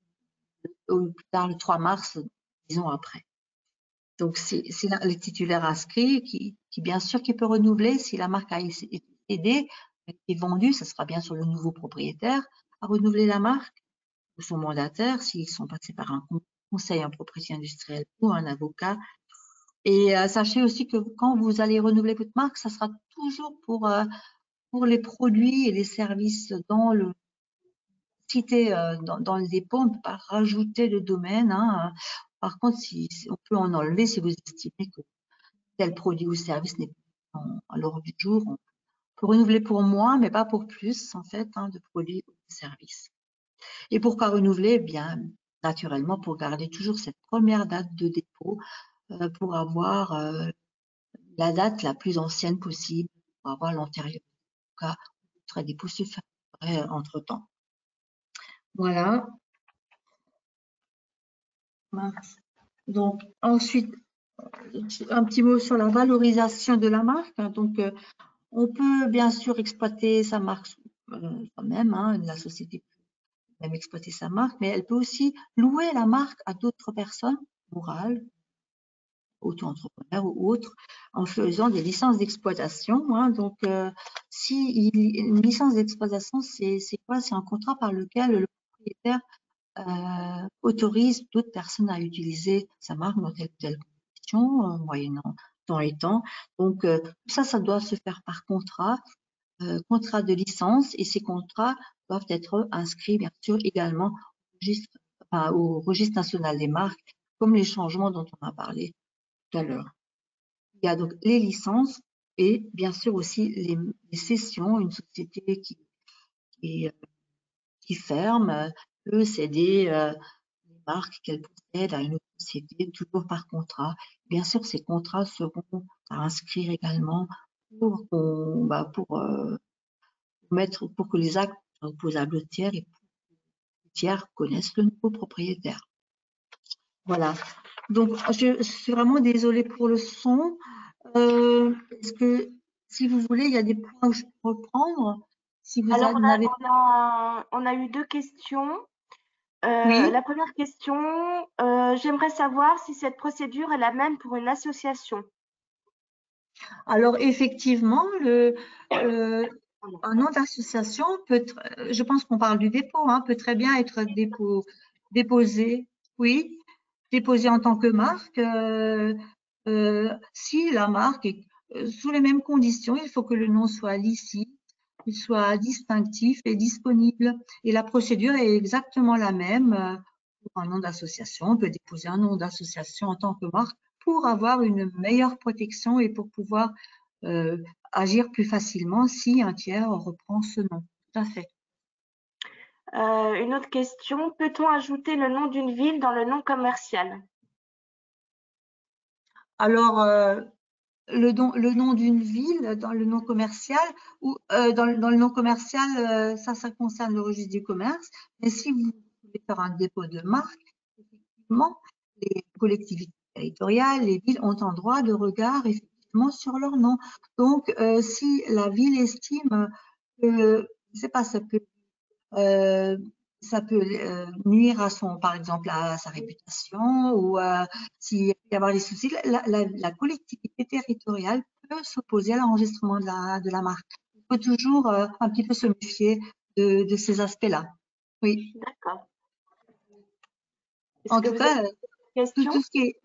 euh, au plus tard le trois mars, disons après. Donc, c'est le titulaire inscrit qui, qui, bien sûr, qui peut renouveler si la marque a été aidée et vendue. Ce sera bien sûr le nouveau propriétaire à renouveler la marque ou son mandataire s'ils sont passés par un conseil en propriété industrielle ou un avocat. Et euh, sachez aussi que quand vous allez renouveler votre marque, ça sera toujours pour, euh, pour les produits et les services dans le cité euh, dans, dans le dépôt. On ne peut pas rajouter de domaine. Hein. Par contre, si, on peut en enlever si vous estimez que tel produit ou service n'est pas à l'ordre du jour. On peut renouveler pour moins, mais pas pour plus, en fait, hein, de produits ou de services. Et pourquoi renouveler? Eh bien, naturellement, pour garder toujours cette première date de dépôt, euh, pour avoir euh, la date la plus ancienne possible, pour avoir l'antérieur, au cas où votre dépôt se ferait entre-temps. Voilà. Donc, ensuite, un petit mot sur la valorisation de la marque. Donc, euh, on peut bien sûr exploiter sa marque euh, quand-même, hein, la société peut même exploiter sa marque, mais elle peut aussi louer la marque à d'autres personnes morales auto-entrepreneurs ou autres, en faisant des licences d'exploitation. Hein. Donc, euh, si il, une licence d'exploitation, c'est quoi? C'est un contrat par lequel le propriétaire euh, autorise d'autres personnes à utiliser sa marque dans telle ou telle condition, euh, moyennant temps et temps. Donc, euh, ça, ça doit se faire par contrat, euh, contrat de licence, et ces contrats doivent être inscrits, bien sûr, également au registre, enfin, au registre national des marques, comme les changements dont on a parlé tout à l'heure. Il y a donc les licences et bien sûr aussi les, les cessions. Une société qui, qui, qui ferme peut céder euh, les marques qu'elle possède à une autre société, toujours par contrat. Bien sûr, ces contrats seront à inscrire également pour, qu'on, bah, pour, euh, mettre, pour que les actes soient opposables aux tiers et pour que les tiers connaissent le nouveau propriétaire. Voilà. Donc, je suis vraiment désolée pour le son. Euh, Est-ce que, si vous voulez, il y a des points où je peux reprendre? Si vous
Alors, on a,
avez...
on a, on a eu deux questions. Euh,
Oui.
la première question, euh, j'aimerais savoir si cette procédure est la même pour une association.
Alors, effectivement, le, euh, un nom d'association peut, je pense qu'on parle du dépôt, hein, peut très bien être dépôt, déposé, oui, déposé en tant que marque. Euh, euh, si la marque est euh, sous les mêmes conditions, il faut que le nom soit licite, qu'il soit distinctif et disponible. Et la procédure est exactement la même euh, pour un nom d'association. On peut déposer un nom d'association en tant que marque pour avoir une meilleure protection et pour pouvoir euh, agir plus facilement si un tiers reprend ce nom. Tout à fait.
Euh, une autre question, peut-on ajouter le nom d'une ville dans le nom commercial?
Alors, euh, le, don, le nom d'une ville dans le nom commercial, ou euh, dans, dans le nom commercial, euh, ça, ça concerne le registre du commerce. Mais si vous voulez faire un dépôt de marque, effectivement, les collectivités territoriales, les villes ont un droit de regard effectivement sur leur nom. Donc, euh, si la ville estime que, je sais pas, ça peut Euh, ça peut euh, nuire à son, par exemple, à sa réputation ou euh, s'il peut y avoir des soucis, la, la, la collectivité territoriale peut s'opposer à l'enregistrement de la, de la marque. Il faut toujours euh, un petit peu se méfier de, de ces aspects-là. Oui.
D'accord. Est-ce
En
que
tout
vous
cas,
avez
euh,
une
tout,
question?
tout ce qui est...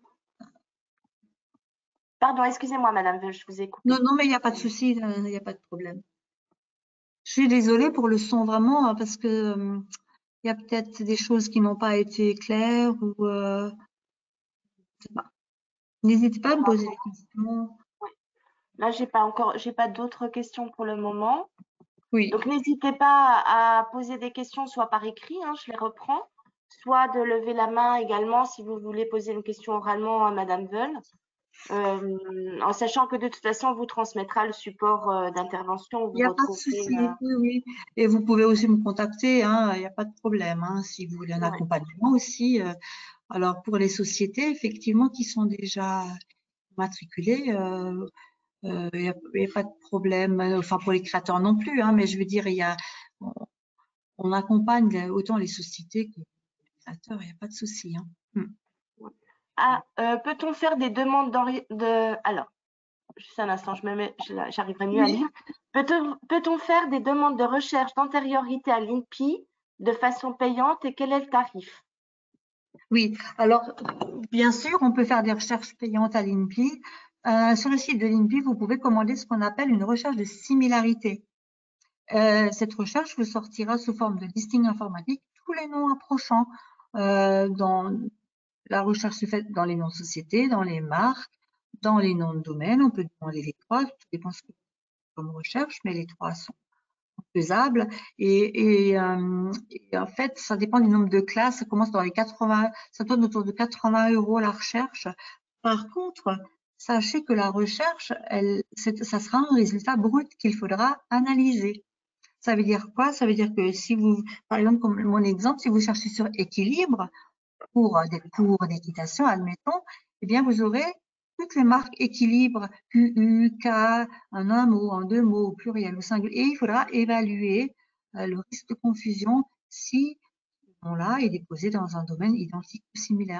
Pardon, excusez-moi, madame, je vous ai
Non,
coupé.
non, mais il n'y a pas de souci, il n'y a pas de problème. Je suis désolée pour le son vraiment, hein, parce que euh, il y a peut-être des choses qui n'ont pas été claires ou euh, je sais pas. N'hésitez pas à me poser des questions.
Là, j'ai pas encore, j'ai pas d'autres questions pour le moment.
Oui.
Donc, n'hésitez pas à poser des questions, soit par écrit, hein, je les reprends, soit de lever la main également si vous voulez poser une question oralement à madame Veul, euh, en sachant que de toute façon, on vous transmettra le support euh, d'intervention.
Il
Vous
n'y a pas de
retrouverez.
souci,
Euh,
oui, oui. Et vous pouvez aussi me contacter, hein, il n'y a pas de problème, hein, si vous voulez un
ouais.
accompagnement aussi. euh. Alors, pour les sociétés, effectivement, qui sont déjà matriculées, euh, euh, il n'y a, il y a pas de problème. Enfin, pour les créateurs non plus, hein, mais je veux dire, il y a, on, on accompagne autant les sociétés que les créateurs, il n'y a pas de souci. Hein. Hmm.
Ah, euh, peut-on faire des demandes d'enri- de. Alors, juste un instant, je me mets, je- j'arriverai mieux à
Oui.
lire. Peut-on peut-on faire des demandes de recherche d'antériorité à l'I N P I de façon payante et quel est le tarif?
Oui, alors bien sûr, on peut faire des recherches payantes à l'I N P I. Euh, sur le site de l'I N P I, vous pouvez commander ce qu'on appelle une recherche de similarité. Euh, cette recherche vous sortira sous forme de listing informatique tous les noms approchants. Euh, dans la recherche se fait dans les noms de société, dans les marques, dans les noms de domaine. On peut demander les trois, tout dépend ce que comme recherche, mais les trois sont faisables. Et, et, euh, et en fait, ça dépend du nombre de classes. Ça commence dans les quatre-vingts, ça tourne autour de quatre-vingts euros la recherche. Par contre, sachez que la recherche, elle, ça sera un résultat brut qu'il faudra analyser. Ça veut dire quoi? Ça veut dire que si vous, par exemple, comme mon exemple, si vous cherchez sur équilibre pour des cours d'équitation, admettons, eh bien, vous aurez toutes les marques équilibre, Q U, K, en un mot, en deux mots, au pluriel, au singulier, et il faudra évaluer euh, le risque de confusion si ce nom-là est déposé dans un domaine identique ou similaire.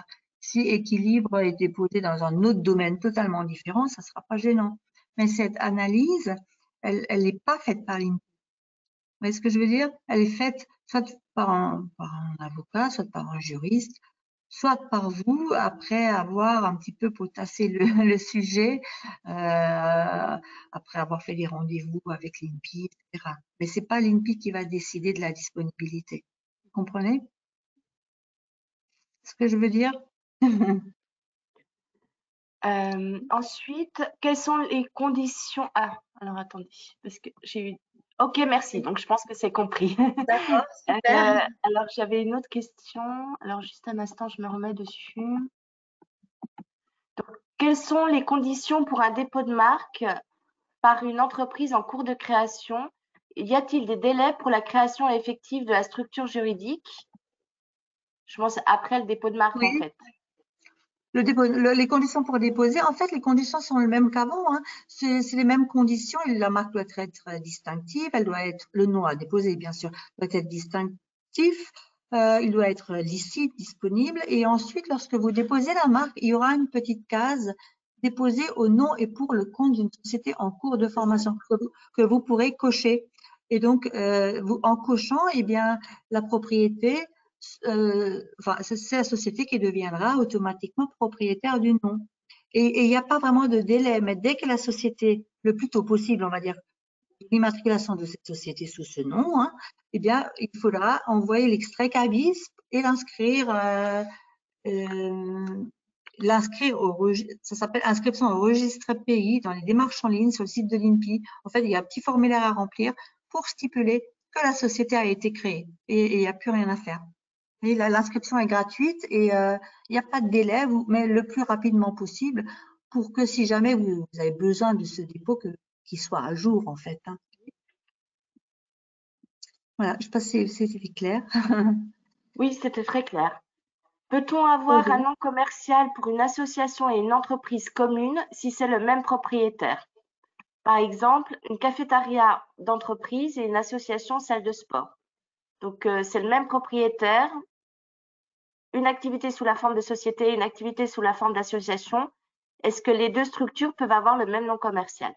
si équilibre est déposé dans un autre domaine totalement différent, ça ne sera pas gênant. Mais cette analyse, elle elle n'est pas faite par l'I N P I. Vous voyez ce que je veux dire? Elle est faite soit par un, par un avocat, soit par un juriste, soit par vous, après avoir un petit peu potassé le, le sujet, euh, après avoir fait des rendez-vous avec l'I N P I, et cetera. Mais c'est pas l'I N P I qui va décider de la disponibilité. Vous comprenez ce que je veux dire?
Euh, ensuite, quelles sont les conditions? Ah, alors attendez, parce que j'ai eu. Ok, merci. Donc, je pense que c'est compris.
D'accord,
Euh,
super.
alors, j'avais une autre question. Alors, juste un instant, je me remets dessus. Donc, quelles sont les conditions pour un dépôt de marque par une entreprise en cours de création? Y a-t-il des délais pour la création effective de la structure juridique? Je pense après le dépôt de marque,
Oui.
en fait.
Le dépôt, le, les conditions pour déposer, en fait, les conditions sont les mêmes qu'avant. Hein. C'est les mêmes conditions. La marque doit être distinctive, elle doit être, le nom à déposer, bien sûr, doit être distinctif, euh, il doit être licite, disponible. Et ensuite, lorsque vous déposez la marque, il y aura une petite case déposée au nom et pour le compte d'une société en cours de formation que vous, que vous pourrez cocher. Et donc, euh, vous, en cochant, eh bien, la propriété, Euh, enfin, c'est la société qui deviendra automatiquement propriétaire du nom. Et il n'y a pas vraiment de délai, mais dès que la société, le plus tôt possible, on va dire, l'immatriculation de cette société sous ce nom, hein, eh bien, il faudra envoyer l'extrait CABIS et l'inscrire, euh, euh, l'inscrire au registre, ça s'appelle inscription au registre pays dans les démarches en ligne sur le site de l'I N P I. En fait, il y a un petit formulaire à remplir pour stipuler que la société a été créée et il n'y a plus rien à faire. L'inscription est gratuite et il euh, n'y a pas de délai, vous, mais le plus rapidement possible pour que si jamais vous, vous avez besoin de ce dépôt, qu'il soit à jour en fait. Hein. Voilà, je sais pas si c'était clair.
Oui, c'était très clair. Peut-on avoir un nom commercial pour une association et une entreprise commune si c'est le même propriétaire? Par exemple, une cafétéria d'entreprise et une association salle de sport. Donc, euh, c'est le même propriétaire, une activité sous la forme de société, une activité sous la forme d'association. Est-ce que les deux structures peuvent avoir le même nom commercial?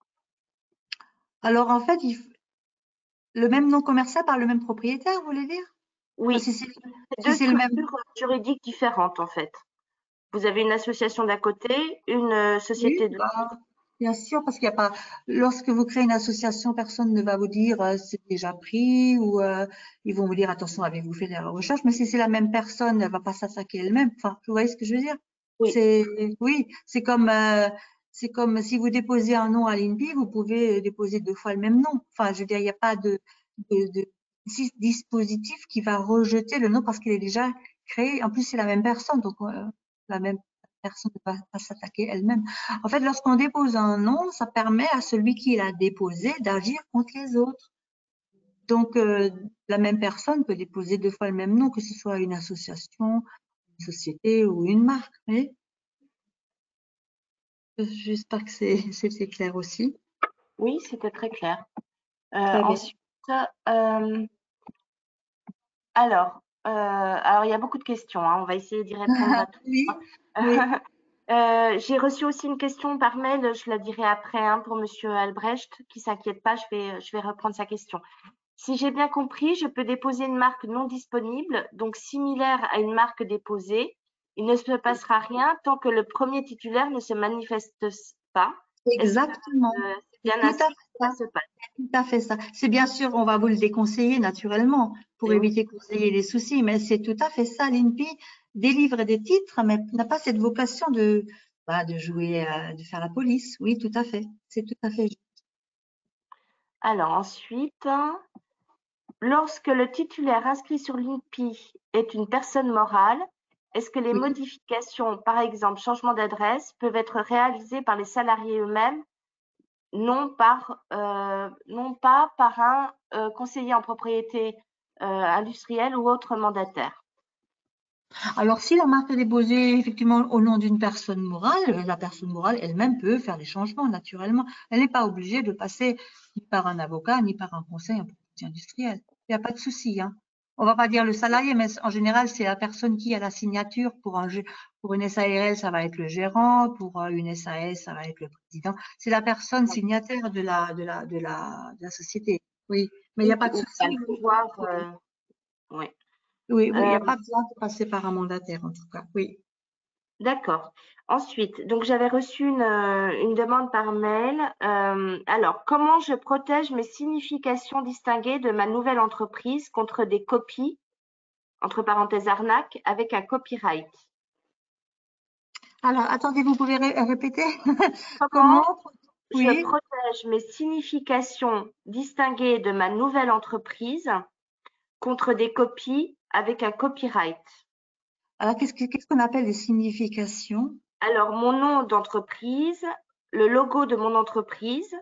Alors en fait, il, le même nom commercial par le même propriétaire, vous voulez dire?
Oui,
si c'est
c'est deux
si le même.
structures juridiques différentes en fait. Vous avez une association d'un côté, une société
Oui,
de
bah, bien sûr, parce qu'il n'y a pas. Lorsque vous créez une association, personne ne va vous dire euh, c'est déjà pris ou euh, ils vont vous dire attention, avez-vous fait des recherches. Mais si c'est la même personne, elle va pas s'attaquer elle-même. Enfin, vous voyez ce que je veux dire?
Oui.
C'est oui, c'est comme euh, c'est comme si vous déposez un nom à l'I N P I, vous pouvez déposer deux fois le même nom. Enfin, je veux dire, il n'y a pas de, de, de dispositif qui va rejeter le nom parce qu'il est déjà créé. En plus, c'est la même personne, donc euh, la même personne ne va pas s'attaquer elle-même. En fait, lorsqu'on dépose un nom, ça permet à celui qui l'a déposé d'agir contre les autres. Donc, euh, la même personne peut déposer deux fois le même nom, que ce soit une association, une société ou une marque. Oui. J'espère que c'est clair aussi.
Oui, c'était très clair. Euh,
Très bien.
ensuite, euh, alors, euh, alors il y a beaucoup de questions. Hein, on va essayer d'y répondre à toutes.
Oui, oui.
Euh, j'ai reçu aussi une question par mail, je la dirai après hein, pour Monsieur Albrecht, qui s'inquiète pas, je vais, je vais reprendre sa question. Si j'ai bien compris, je peux déposer une marque non disponible, donc similaire à une marque déposée. Il ne se passera rien tant que le premier titulaire ne se manifeste pas.
Exactement.
Euh, c'est
C'est
bien
tout
ainsi
à
que
fait
ça
ça.
se passe.
Tout à fait ça. C'est bien sûr, on va vous le déconseiller naturellement pour
Et oui.
éviter que vous ayez des soucis, mais c'est tout à fait ça. L'I N P I délivre des titres, mais n'a pas cette vocation de, bah, de jouer, euh, de faire la police. Oui, tout à fait. C'est tout à fait juste.
Alors ensuite, lorsque le titulaire inscrit sur l'I N P I est une personne morale, est-ce que les
Oui.
modifications, par exemple changement d'adresse, peuvent être réalisées par les salariés eux-mêmes, non, par, euh, non pas par un euh, conseiller en propriété euh, industrielle ou autre mandataire?
Alors, si la marque est déposée effectivement au nom d'une personne morale, la personne morale elle-même peut faire des changements naturellement. Elle n'est pas obligée de passer ni par un avocat, ni par un conseil en propriété industrielle. Il n'y a pas de souci. Hein. on va pas dire le salarié, mais en général, c'est la personne qui a la signature. Pour un, pour une S A R L, ça va être le gérant. Pour une S A S, ça va être le président. C'est la personne signataire de la, de la, de la, de la société. Oui, mais il n'y a pas de souci.
Le pouvoir, euh, ouais.
Oui, oui, il n'y a
Euh,
pas besoin de passer par un mandataire, en tout cas. Oui.
D'accord. Ensuite, donc j'avais reçu une, une demande par mail. Euh, alors, comment je protège mes significations distinguées de ma nouvelle entreprise contre des copies, entre parenthèses arnaques, avec un copyright?
Alors, attendez, vous pouvez ré répéter?
Comment,
Comment?
je
Oui.
protège mes significations distinguées de ma nouvelle entreprise contre des copies avec un copyright?
Alors, qu'est-ce qu'on qu'est-ce qu'on appelle les significations?
Alors, mon nom d'entreprise, le logo de mon entreprise,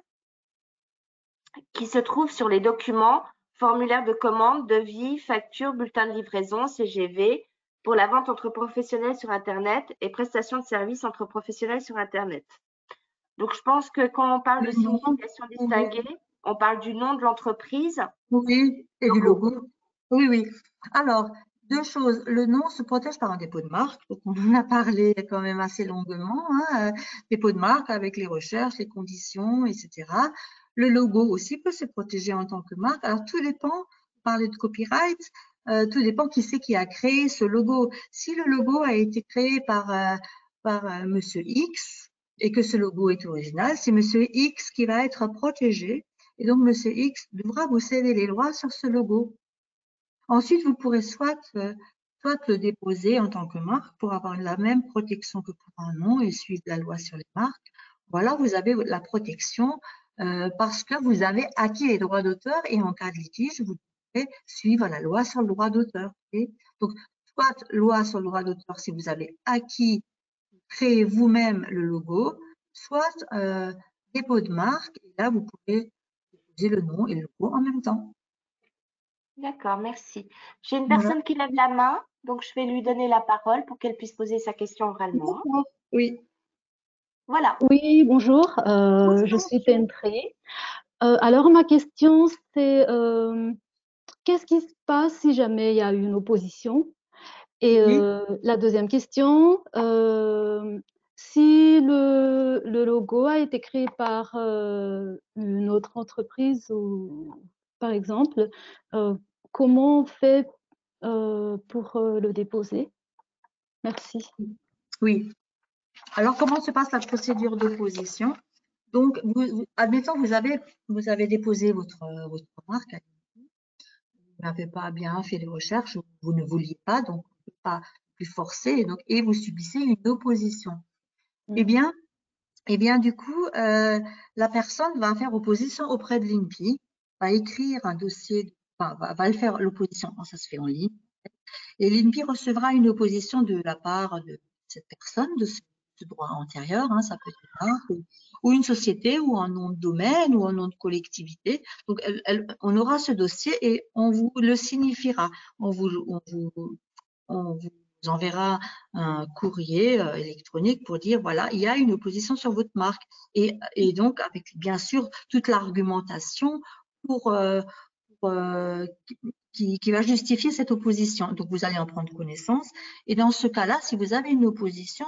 qui se trouve sur les documents, formulaire de commande, devis, facture, bulletin de livraison, C G V, pour la vente entre professionnels sur Internet et prestation de services entre professionnels sur Internet. Donc, je pense que quand on parle de signification distinguée, on parle du nom de l'entreprise.
Oui, et du logo. Oui, oui. Alors, deux choses. Le nom se protège par un dépôt de marque. Donc, on en a parlé quand même assez longuement. Hein. Dépôt de marque avec les recherches, les conditions, et cetera. Le logo aussi peut se protéger en tant que marque. Alors, tout dépend, parler de copyright, euh, tout dépend qui c'est qui a créé ce logo. Si le logo a été créé par, euh, par euh, Monsieur X et que ce logo est original, c'est Monsieur X qui va être protégé. Et donc, Monsieur X devra vous céder les droits sur ce logo. Ensuite, vous pourrez soit, euh, soit le déposer en tant que marque pour avoir la même protection que pour un nom et suivre la loi sur les marques. Voilà, vous avez la protection euh, parce que vous avez acquis les droits d'auteur et en cas de litige, vous devrez suivre la loi sur le droit d'auteur. Donc, soit loi sur le droit d'auteur si vous avez acquis, créé vous-même le logo, soit euh, dépôt de marque. Et là, vous pouvez le nom et le logo en même temps.
D'accord, merci. J'ai une
Voilà.
personne qui lève la main, donc je vais lui donner la parole pour qu'elle puisse poser sa question oralement.
Oui.
Voilà.
Oui, bonjour, euh, je suis Pentré. Euh, alors ma question c'est euh, qu'est-ce qui se passe si jamais il y a une opposition? Et euh, la deuxième question, euh, si le, le logo a été créé par euh, une autre entreprise, ou, par exemple, euh, comment on fait euh, pour euh, le déposer? Merci.
Oui. Alors, comment se passe la procédure d'opposition? Donc, vous, vous, admettons, vous avez, vous avez déposé votre, votre marque, vous n'avez pas bien fait les recherches, vous ne vouliez pas, donc on ne peut pas plus forcer, et, donc, et vous subissez une opposition. Mmh. Eh bien, eh bien, du coup, euh, la personne va faire opposition auprès de l'I N P I, va écrire un dossier, enfin, va, va le faire l'opposition, ça se fait en ligne, et l'I N P I recevra une opposition de la part de cette personne, de ce droit antérieur, hein, ça peut être une marque, ou, ou une société, ou un nom de domaine, ou un nom de collectivité. Donc, elle, elle, on aura ce dossier et on vous le signifiera. On vous, on vous, on vous enverra un courrier euh, électronique pour dire, voilà, il y a une opposition sur votre marque. Et, et donc, avec bien sûr toute l'argumentation pour, euh, pour euh, qui, qui va justifier cette opposition. Donc, vous allez en prendre connaissance. Et dans ce cas-là, si vous avez une opposition,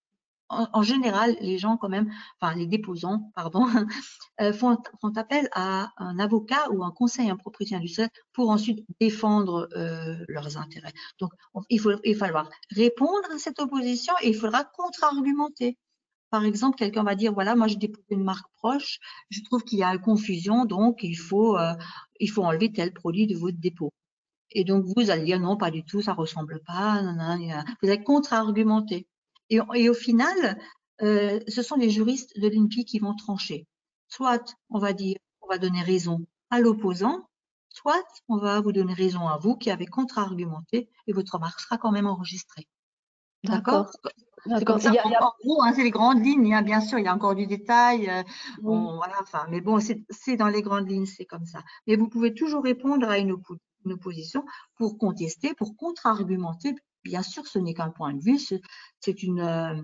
en, en général, les gens quand même, enfin les déposants, pardon, euh, font, font appel à un avocat ou un conseil en propriété industrielle pour ensuite défendre euh, leurs intérêts. Donc, il, faut, il va falloir répondre à cette opposition et il faudra contre-argumenter. Par exemple, quelqu'un va dire, voilà, moi je dépose une marque proche, je trouve qu'il y a une confusion, donc il faut, euh, il faut enlever tel produit de votre dépôt. Et donc, vous allez dire, non, pas du tout, ça ressemble pas, nanana, vous allez contre-argumenter. Et, et au final, euh, ce sont les juristes de l'I N P I qui vont trancher. Soit, on va dire, on va donner raison à l'opposant, soit on va vous donner raison à vous qui avez contre-argumenté et votre marque sera quand même enregistrée. D'accord? C'est comme ça, en, en gros, hein, c'est les grandes lignes, hein, bien sûr, il y a encore du détail, euh, oui. on, voilà, enfin, mais bon, c'est dans les grandes lignes, c'est comme ça. Mais vous pouvez toujours répondre à une, oppo une opposition pour contester, pour contre-argumenter. Bien sûr, ce n'est qu'un point de vue, c'est une, euh,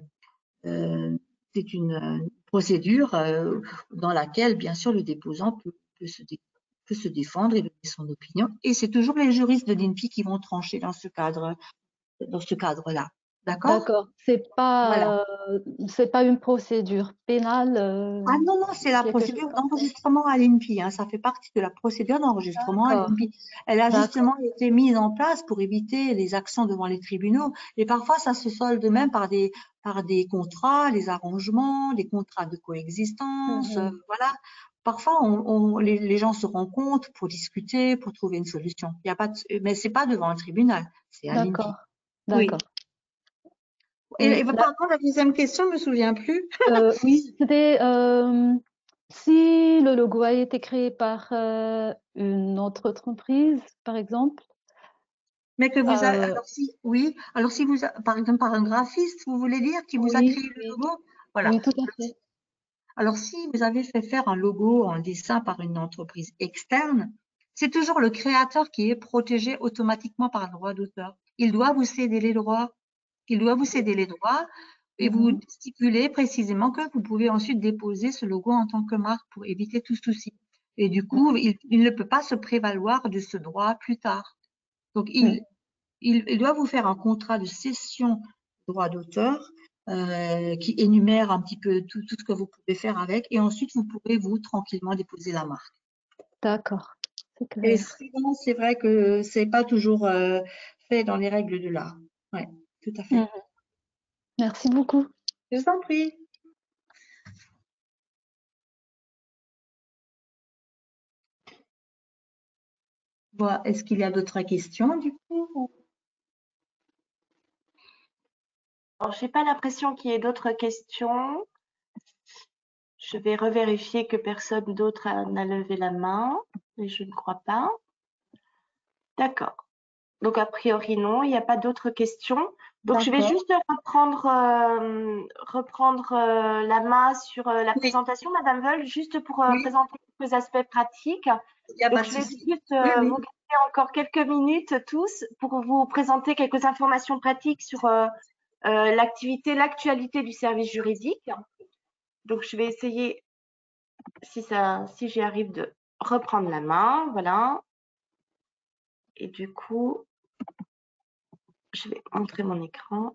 euh, c'est une euh, procédure euh, dans laquelle, bien sûr, le déposant peut, peut, se, dé peut se défendre et son opinion. Et c'est toujours les juristes de l'I N P I qui vont trancher dans ce cadre, dans ce cadre-là. D'accord?
D'accord. C'est
Voilà.
pas, euh, c'est pas une procédure pénale. euh,
Ah non, non, c'est la
quelque chose
procédure
comme ça.
d'enregistrement à l'I N P I. Hein. Ça fait partie de la procédure d'enregistrement à
D'accord.
l'I N P I. Elle a
D'accord.
justement été mise en place pour éviter les actions devant les tribunaux. Et parfois, ça se solde même par des, par des contrats, des arrangements, des contrats de coexistence. euh,
Mhm.
voilà. Parfois, on, on- les, les gens se rencontrent pour discuter, pour trouver une solution. Il y a pas de, mais c'est pas devant un tribunal, c'est à l'I N P I.
D'accord.
Oui.
D'accord.
Et,
Oui,
et par
là,
contre, la deuxième question, je me souviens plus.
euh, oui, c'était euh, si le logo a été créé par euh, une autre entreprise, par exemple.
Mais que vous a,
euh,
alors si, oui, alors si vous, a- par exemple, par un graphiste, vous voulez dire, qui vous a
oui,
créé le
oui,
logo? Voilà.
oui, tout à fait.
Alors si vous avez fait faire un logo en dessin par une entreprise externe, c'est toujours le créateur qui est protégé automatiquement par le droit d'auteur. Il doit vous céder les droits. Il doit vous céder les droits et vous
Mhm.
stipuler précisément que vous pouvez ensuite déposer ce logo en tant que marque pour éviter tout souci. Et du coup, il, il ne peut pas se prévaloir de ce droit plus tard. Donc, il,
Mm.
il, il doit vous faire un contrat de cession de droit d'auteur euh, qui énumère un petit peu tout, tout ce que vous pouvez faire avec et ensuite vous pourrez vous tranquillement déposer la marque.
D'accord, c'est
Et
clair.
souvent, c'est vrai que c'est pas toujours euh, fait dans les règles de l'art. Oui, tout à fait.
Mhm. Merci beaucoup.
Je vous en prie. Bon, est-ce qu'il y a d'autres questions du coup?
Alors, j'ai pas l'impression qu'il y ait d'autres questions. Je vais revérifier que personne d'autre a- n'a levé la main, mais je ne crois pas. D'accord. Donc, a priori, non, il n'y a pas d'autres questions. Donc, je vais
D'accord.
juste reprendre, euh, reprendre euh, la main sur euh, la
Oui,
présentation, Madame Veul, juste pour euh,
oui,
présenter quelques aspects pratiques.
il n'y a
Donc,
pas de
je vais
souci.
juste
Oui,
euh,
oui.
vous garder encore quelques minutes tous pour vous présenter quelques informations pratiques sur euh, euh, l'activité, l'actualité du service juridique. Donc, je vais essayer, si ça, si j'y arrive, de reprendre la main, voilà. Et du coup, je vais montrer mon écran.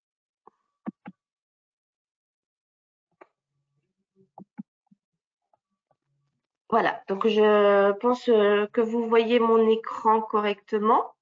Voilà, donc je pense euh, que vous voyez mon écran correctement.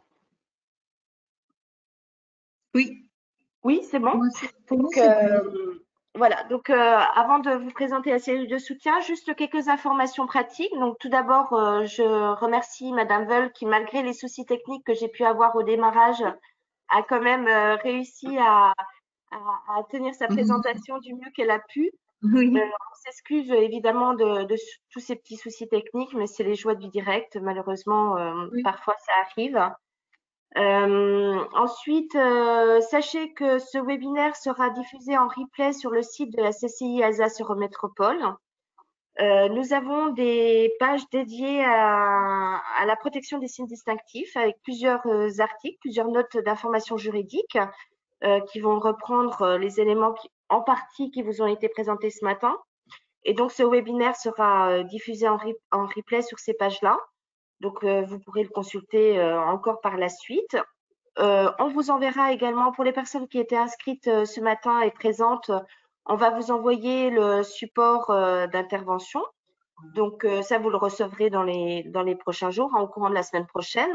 Oui,
Oui, c'est bon.
moi, c'est- pour moi,
Donc,
c'est bon.
euh, voilà, donc euh, avant de vous présenter la cellule de soutien, juste quelques informations pratiques. Donc, tout d'abord, euh, je remercie Madame Veul qui, malgré les soucis techniques que j'ai pu avoir au démarrage, a quand même euh, réussi à, à, à tenir sa présentation du mieux qu'elle a pu. Euh,
Oui,
on s'excuse évidemment de, de tous ces petits soucis techniques, mais c'est les joies du direct. Malheureusement, euh,
oui.
parfois ça arrive. Euh, ensuite, euh, sachez que ce webinaire sera diffusé en replay sur le site de la C C I Alsace Eurométropole. Euh, nous avons des pages dédiées à, à la protection des signes distinctifs avec plusieurs euh, articles, plusieurs notes d'information juridique euh, qui vont reprendre euh, les éléments qui, en partie qui vous ont été présentés ce matin. Et donc, ce webinaire sera euh, diffusé en, re en replay sur ces pages-là. Donc, euh, vous pourrez le consulter euh, encore par la suite. Euh, on vous enverra également, pour les personnes qui étaient inscrites euh, ce matin et présentes, on va vous envoyer le support euh, d'intervention. Donc, euh, ça, vous le recevrez dans les, dans les prochains jours, hein, au courant de la semaine prochaine.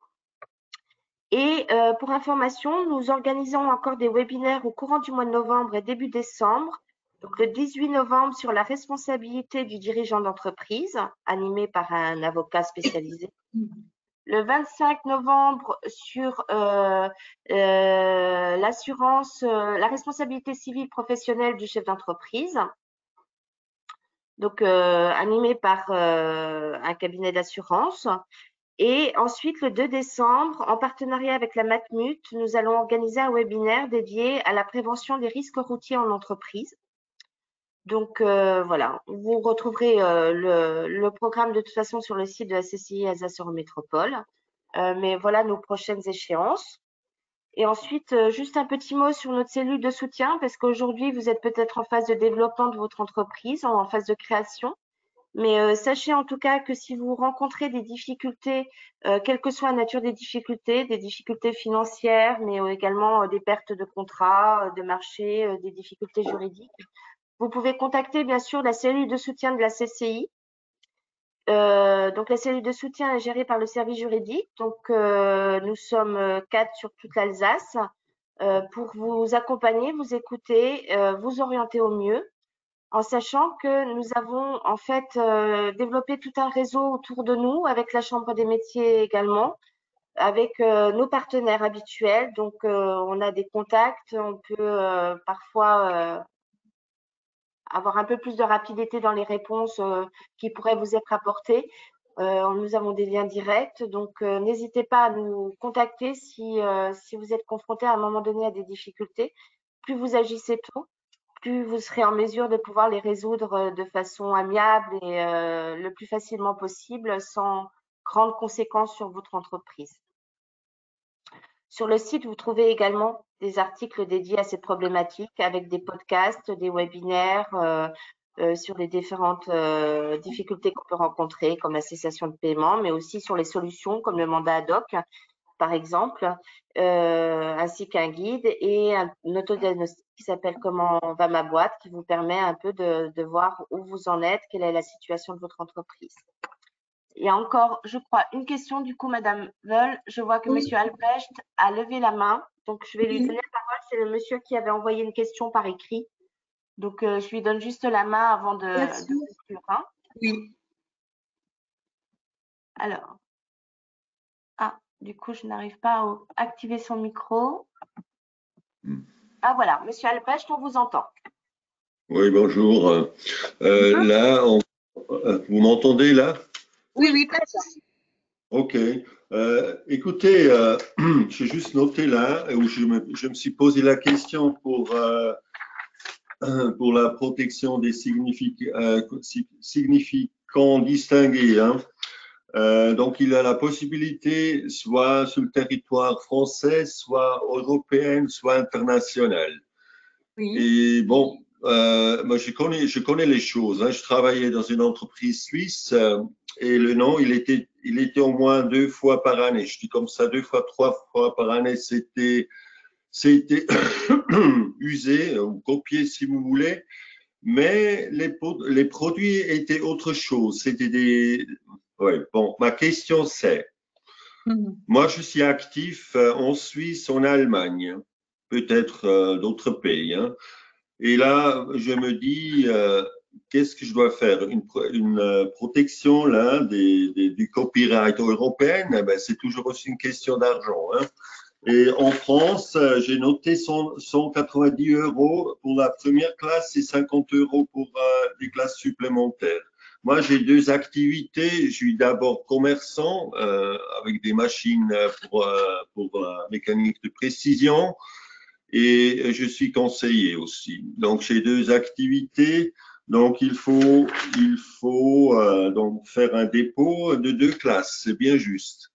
Et euh, pour information, nous organisons encore des webinaires au courant du mois de novembre et début décembre. Donc, le dix-huit novembre sur la responsabilité du dirigeant d'entreprise, animé par un avocat spécialisé. Le vingt-cinq novembre sur euh, euh, l'assurance, euh, la responsabilité civile professionnelle du chef d'entreprise. Donc, euh, animé par euh, un cabinet d'assurance. Et ensuite, le deux décembre, en partenariat avec la Matmut, nous allons organiser un webinaire dédié à la prévention des risques routiers en entreprise. Donc, euh, voilà, vous retrouverez euh, le, le programme de toute façon sur le site de la C C I Alsace Eurométropole. Euh, mais voilà nos prochaines échéances. Et ensuite, euh, juste un petit mot sur notre cellule de soutien, parce qu'aujourd'hui, vous êtes peut-être en phase de développement de votre entreprise, en phase de création. Mais euh, sachez en tout cas que si vous rencontrez des difficultés, euh, quelle que soit la nature des difficultés, des difficultés financières, mais euh, également euh, des pertes de contrats, euh, de marché, euh, des difficultés juridiques, vous pouvez contacter bien sûr la cellule de soutien de la C C I. Euh, donc la cellule de soutien est gérée par le service juridique. Donc euh, nous sommes euh, quatre sur toute l'Alsace euh, pour vous accompagner, vous écouter, euh, vous orienter au mieux, en sachant que nous avons en fait euh, développé tout un réseau autour de nous, avec la Chambre des métiers également, avec euh, nos partenaires habituels. Donc euh, on a des contacts, on peut euh, parfois euh, avoir un peu plus de rapidité dans les réponses euh, qui pourraient vous être apportées. Euh, nous avons des liens directs, donc euh, n'hésitez pas à nous contacter si, euh, si vous êtes confronté à un moment donné à des difficultés. Plus vous agissez tôt, plus vous serez en mesure de pouvoir les résoudre de façon amiable et euh, le plus facilement possible, sans grandes conséquences sur votre entreprise. Sur le site, vous trouvez également des articles dédiés à ces problématiques avec des podcasts, des webinaires euh, euh, sur les différentes euh, difficultés qu'on peut rencontrer, comme la cessation de paiement, mais aussi sur les solutions comme le mandat ad hoc, par exemple, euh, ainsi qu'un guide et un autodiagnostic qui s'appelle Comment va ma boîte, qui vous permet un peu de, de voir où vous en êtes, quelle est la situation de votre entreprise. Il y a encore, je crois, une question du coup, Madame Veul. Je vois que
Oui.
Monsieur Albrecht a levé la main, donc je vais lui
Oui.
donner la parole. C'est le monsieur qui avait envoyé une question par écrit. Donc euh, je lui donne juste la main avant de, de conclure. Hein.
Oui.
Alors, ah, du coup, je n'arrive pas à activer son micro. Ah voilà, Monsieur Albrecht, on vous entend.
Oui, bonjour. Euh,
Mhm.
Là, on- vous m'entendez là?
Oui, oui, pas de souci.
Ok. Euh, écoutez, euh, j'ai juste noté là où je me, je me suis posé la question pour, euh, pour la protection des signific- euh, significants distingués. Hein. Euh, donc, il a la possibilité, soit sur le territoire français, soit européen, soit international.
Oui.
Et bon, euh, moi je connais, je connais les choses. Hein. Je travaillais dans une entreprise suisse euh, et le nom, il était, il était au moins deux fois par année. Je dis comme ça, deux fois, trois fois par année, c'était, c'était usé ou copié si vous voulez. Mais les, les produits étaient autre chose. C'était des, ouais. Bon, ma question c'est,
Mhm.
moi je suis actif euh, en Suisse, en Allemagne, peut-être euh, d'autres pays. Hein. Et là, je me dis, euh, qu'est-ce que je dois faire? Une, une euh, protection là, des, des, du copyright européen, eh ben, c'est toujours aussi une question d'argent. Hein. Et en France, euh, j'ai noté cent, cent quatre-vingt-dix euros pour la première classe et cinquante euros pour euh, les classes supplémentaires. Moi, j'ai deux activités. Je suis d'abord commerçant euh, avec des machines pour, euh, pour la mécanique de précision. Et je suis conseiller aussi. Donc, j'ai deux activités. Donc, il faut, il faut euh, donc faire un dépôt de deux classes. C'est bien juste.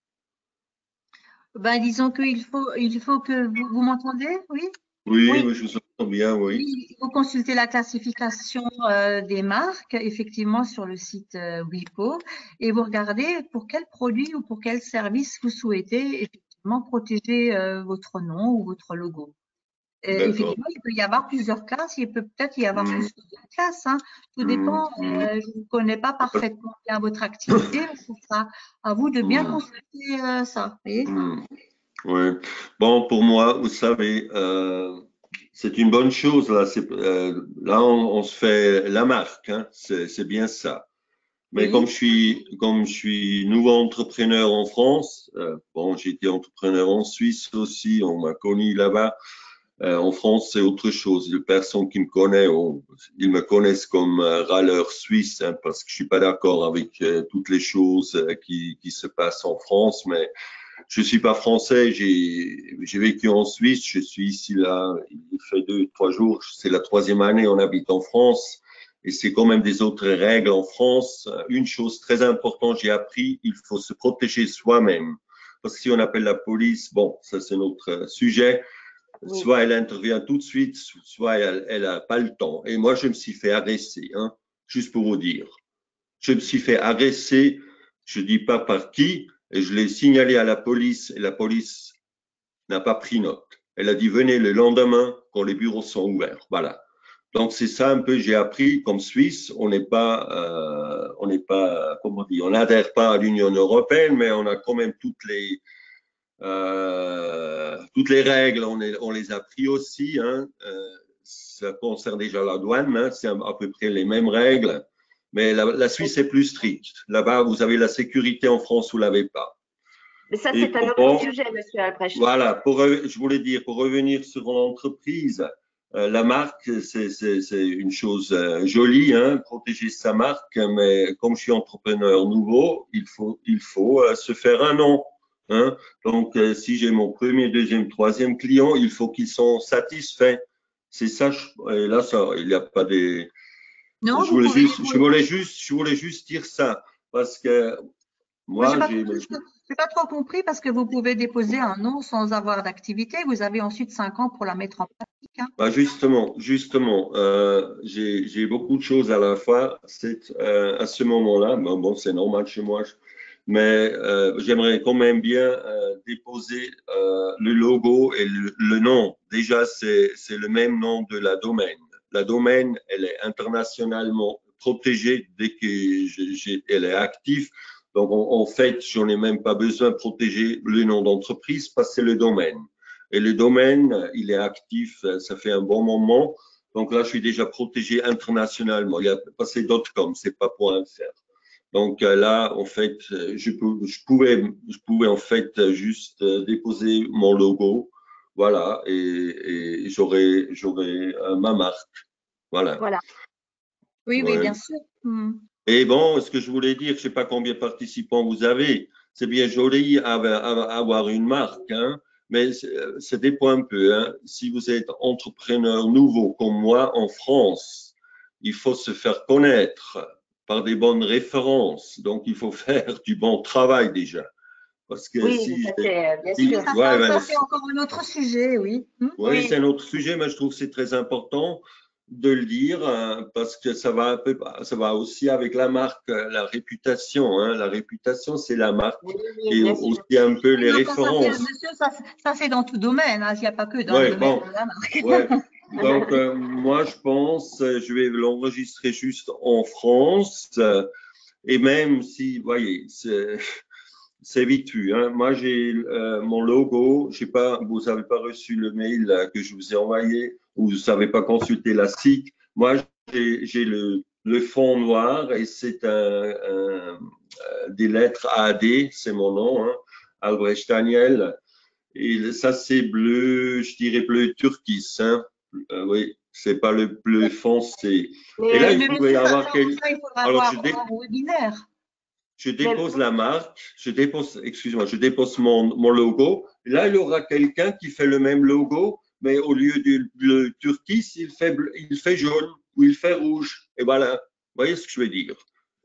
Ben, disons qu'il faut, il faut que vous, vous m'entendez, oui?
Oui,
Oui.
oui, je vous entends bien, oui.
Oui, il faut consulter la classification euh, des marques, effectivement, sur le site euh, WIPO, et vous regardez pour quel produit ou pour quel service vous souhaitez effectivement protéger euh, votre nom ou votre logo. Euh,
D'accord.
effectivement, il peut y avoir plusieurs classes, il peut peut-être y avoir
Mmh.
plus de classes. Hein. Tout
Mmh.
dépend. Euh, je ne connais pas parfaitement bien votre activité, mais ce sera à vous de bien
Mmh.
consulter euh, ça. Voyez.
Mmh. Ouais. Bon, pour moi, vous savez, euh, c'est une bonne chose là. C'est, euh, là, on, on se fait la marque, hein. C'est, c'est bien ça. Mais
Oui.
comme je suis, comme je suis nouveau entrepreneur en France, euh, bon, j'ai été entrepreneur en Suisse aussi, on m'a connu là-bas. Euh, en France, c'est autre chose. Les personnes qui me connaissent, on, ils me connaissent comme euh, râleur suisse, hein, parce que je suis pas d'accord avec euh, toutes les choses euh, qui, qui se passent en France. Mais je suis pas français. J'ai, j'ai vécu en Suisse. Je suis ici là. Il fait deux, trois jours. C'est la troisième année. On habite en France. Et c'est quand même des autres règles en France. Une chose très importante, j'ai appris, il faut se protéger soi-même. Parce que si on appelle la police, bon, ça c'est notre sujet.
Oui.
Soit elle intervient tout de suite, soit elle n'a pas le temps. Et moi, je me suis fait agresser, hein, juste pour vous dire. Je me suis fait agresser, je dis pas par qui, et je l'ai signalé à la police, et la police n'a pas pris note. Elle a dit venez le lendemain quand les bureaux sont ouverts. Voilà. Donc c'est ça un peu j'ai appris comme Suisse. On n'est pas, euh, on n'est pas, comment dire, on n'adhère pas à l'Union européenne, mais on a quand même toutes les euh, toutes les règles. On, est, on les a pris aussi. Hein. Euh, ça concerne déjà la douane. Hein. C'est à peu près les mêmes règles. Mais la, la Suisse est plus stricte. Là-bas, vous avez la sécurité. En France, vous l'avez pas.
Mais ça,
Et
c'est un autre
bon,
sujet, monsieur Albrecht.
Voilà, pour, je voulais dire, pour revenir sur l'entreprise, euh, la marque, c'est une chose euh, jolie, hein, protéger sa marque, mais comme je suis entrepreneur nouveau, il faut, il faut euh, se faire un nom. Hein. Donc, euh, si j'ai mon premier, deuxième, troisième client, il faut qu'ils soient satisfaits. C'est ça, je, et là, ça, il n'y a pas des.
Non,
je,
vous
voulais
pouvez,
juste,
vous
je, voulais juste, je voulais juste dire ça, parce que
Moi, j'ai
moi,
pas,
j'ai.
compris, j'ai pas trop compris parce que vous pouvez déposer un nom sans avoir d'activité. Vous avez ensuite cinq ans pour la mettre en pratique. Hein.
Bah justement, justement, euh, j'ai beaucoup de choses à la fois. C'est euh, à ce moment-là, bon, bon c'est normal chez moi, je- mais euh, j'aimerais quand même bien euh, déposer euh, le logo et le, le nom. Déjà, c'est c'est le même nom de la domaine. La domaine, elle est internationalement protégée dès qu'elle est active. Donc, en, en fait, j'en ai même pas besoin de protéger le nom d'entreprise parce que c'est le domaine. Et le domaine, il est actif, ça fait un bon moment. Donc là, je suis déjà protégé internationalement. Il y a passé .com, c'est pas .fr. Donc là, en fait, je, je pouvais, je pouvais en fait juste déposer mon logo, voilà, et, et j'aurais, j'aurais ma marque, voilà.
Voilà.
Oui,
ouais.
oui, bien sûr. Hmm.
Et bon, ce que je voulais dire, je sais pas combien de participants vous avez. C'est bien joli avoir une marque, hein, mais ça dépend un peu. Hein. Si vous êtes entrepreneur nouveau comme moi en France, il faut se faire connaître par des bonnes références. Donc, il faut faire du bon travail déjà. Parce que
oui,
si,
ça c'est bien
si,
sûr.
Ça,
ouais,
ça,
ben,
ça c'est encore un autre sujet, oui. Hmm.
oui,
Oui.
c'est un autre sujet, mais je trouve que c'est très important de le dire hein, parce que ça va un peu, ça va aussi avec la marque, la réputation. Hein. La réputation, c'est la marque
Oui, oui,
et
bien sûr.
aussi un peu les
Non, ça, ça, c'est,
références.
monsieur, ça, ça, c'est dans tout domaine. Hein. Il n'y a pas que dans le
Ouais,
domaine
bon,
de la marque.
ouais. Donc, euh, moi, je pense, euh, je vais l'enregistrer juste en France euh, et même si, voyez, c'est c'est vite vu. Hein. Moi, j'ai euh, mon logo. Je sais pas, vous n'avez pas reçu le mail là, que je vous ai envoyé ou vous savez pas consulter la site. Moi, j'ai le, le fond noir et c'est un, un, des lettres A D, c'est mon nom, hein, Albrecht Daniel. Et ça, c'est bleu, je dirais bleu turquoise. Hein. Euh, oui, c'est pas le bleu foncé.
Mais,
Et là, il
Mais
pourrait y
monsieur, ça,
avoir
ça,
quel...
ça, il faudra
Alors,
voir
je dé...
en webinaire.
Je dépose la marque, je dépose, excuse-moi, je dépose mon, mon logo. Là, il y aura quelqu'un qui fait le même logo, mais au lieu du bleu turquoise, il fait, bleu, il fait jaune ou il fait rouge. Et voilà, vous voyez ce que je veux dire.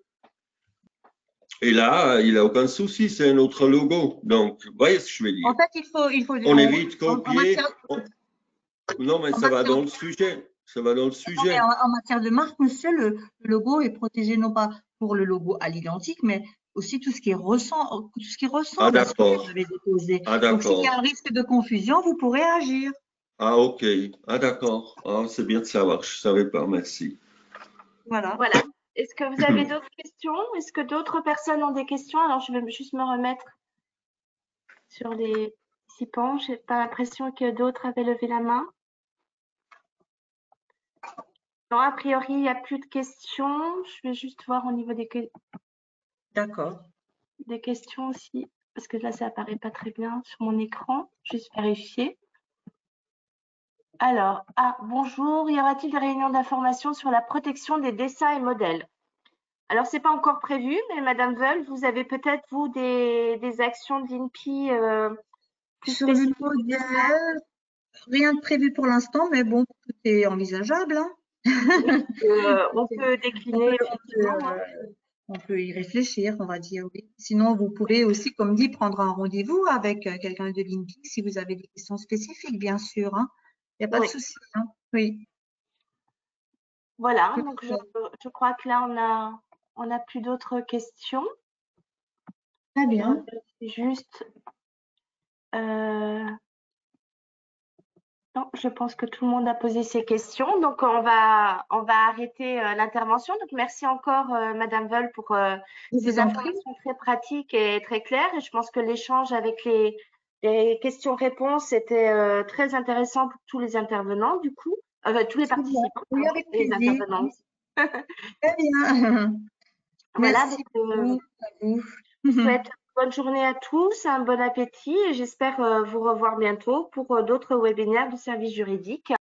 Et là, il n'a aucun souci, c'est un autre logo. Donc, vous voyez ce que je veux dire.
En fait, il faut, il faut.
On
On,
évite
en, en
copier.
matière,
On... Non, mais
en
ça va
matière,
dans le sujet. Ça va dans le
non, mais
sujet.
en, en matière de marque, monsieur, le, le logo est protégé non pas pour le logo à l'identique, mais aussi tout ce qui ressemble, tout ce qui ressemble
Ah,
à ce que
d'accord.
vous avez déposé.
Ah,
Donc, s'il y a
d'accord.
un risque de confusion, vous pourrez agir.
Ah, ok. Ah, d'accord. Ah, c'est bien de savoir. Je ne savais pas. Merci.
Voilà.
Voilà. Est-ce que vous avez d'autres questions? Est-ce que d'autres personnes ont des questions? Alors, je vais juste me remettre sur les participants. Je n'ai pas l'impression que d'autres avaient levé la main. Non, a priori, il n'y a plus de questions. Je vais juste voir au niveau des, que...
D'accord.
des questions aussi, parce que là, ça apparaît pas très bien sur mon écran. Juste vérifier. Alors, ah, bonjour. Y aura-t-il des réunions d'information sur la protection des dessins et modèles? Alors, ce n'est pas encore prévu, mais Madame Veul, vous avez peut-être, vous, des, des actions d'I N P I euh, plus
Sur le
spécifiques?
modèle, rien de prévu pour l'instant, mais bon, tout est envisageable. Hein.
Euh, on peut décliner.
On peut, on, peut, euh, on peut y réfléchir, on va dire, oui. Sinon, vous pouvez aussi, comme dit, prendre un rendez-vous avec quelqu'un de l'I N P I si vous avez des questions spécifiques, bien sûr. Hein. Il n'y a pas
Oui.
de souci. Hein. Oui.
Voilà, donc je, je crois que là, on a, on n'a plus d'autres questions.
Très bien.
C'est juste. Euh, non, je pense que tout le monde a posé ses questions. Donc, on va, on va arrêter euh, l'intervention. Donc, merci encore, euh, Madame Veul, pour euh,
Je
ces
vous en prie.
informations très pratiques et très claires. Et je pense que l'échange avec les, les questions-réponses était euh, très intéressant pour tous les intervenants, du coup, euh, tous les
Très bien.
participants,
Oui,
pardon,
avec
et les
plaisir.
intervenants aussi.
Très bien.
Voilà,
Merci
donc, euh,
beaucoup à vous.
je vous souhaite une bonne journée à tous, un bon appétit et j'espère euh, vous revoir bientôt pour euh, d'autres webinaires de services juridiques.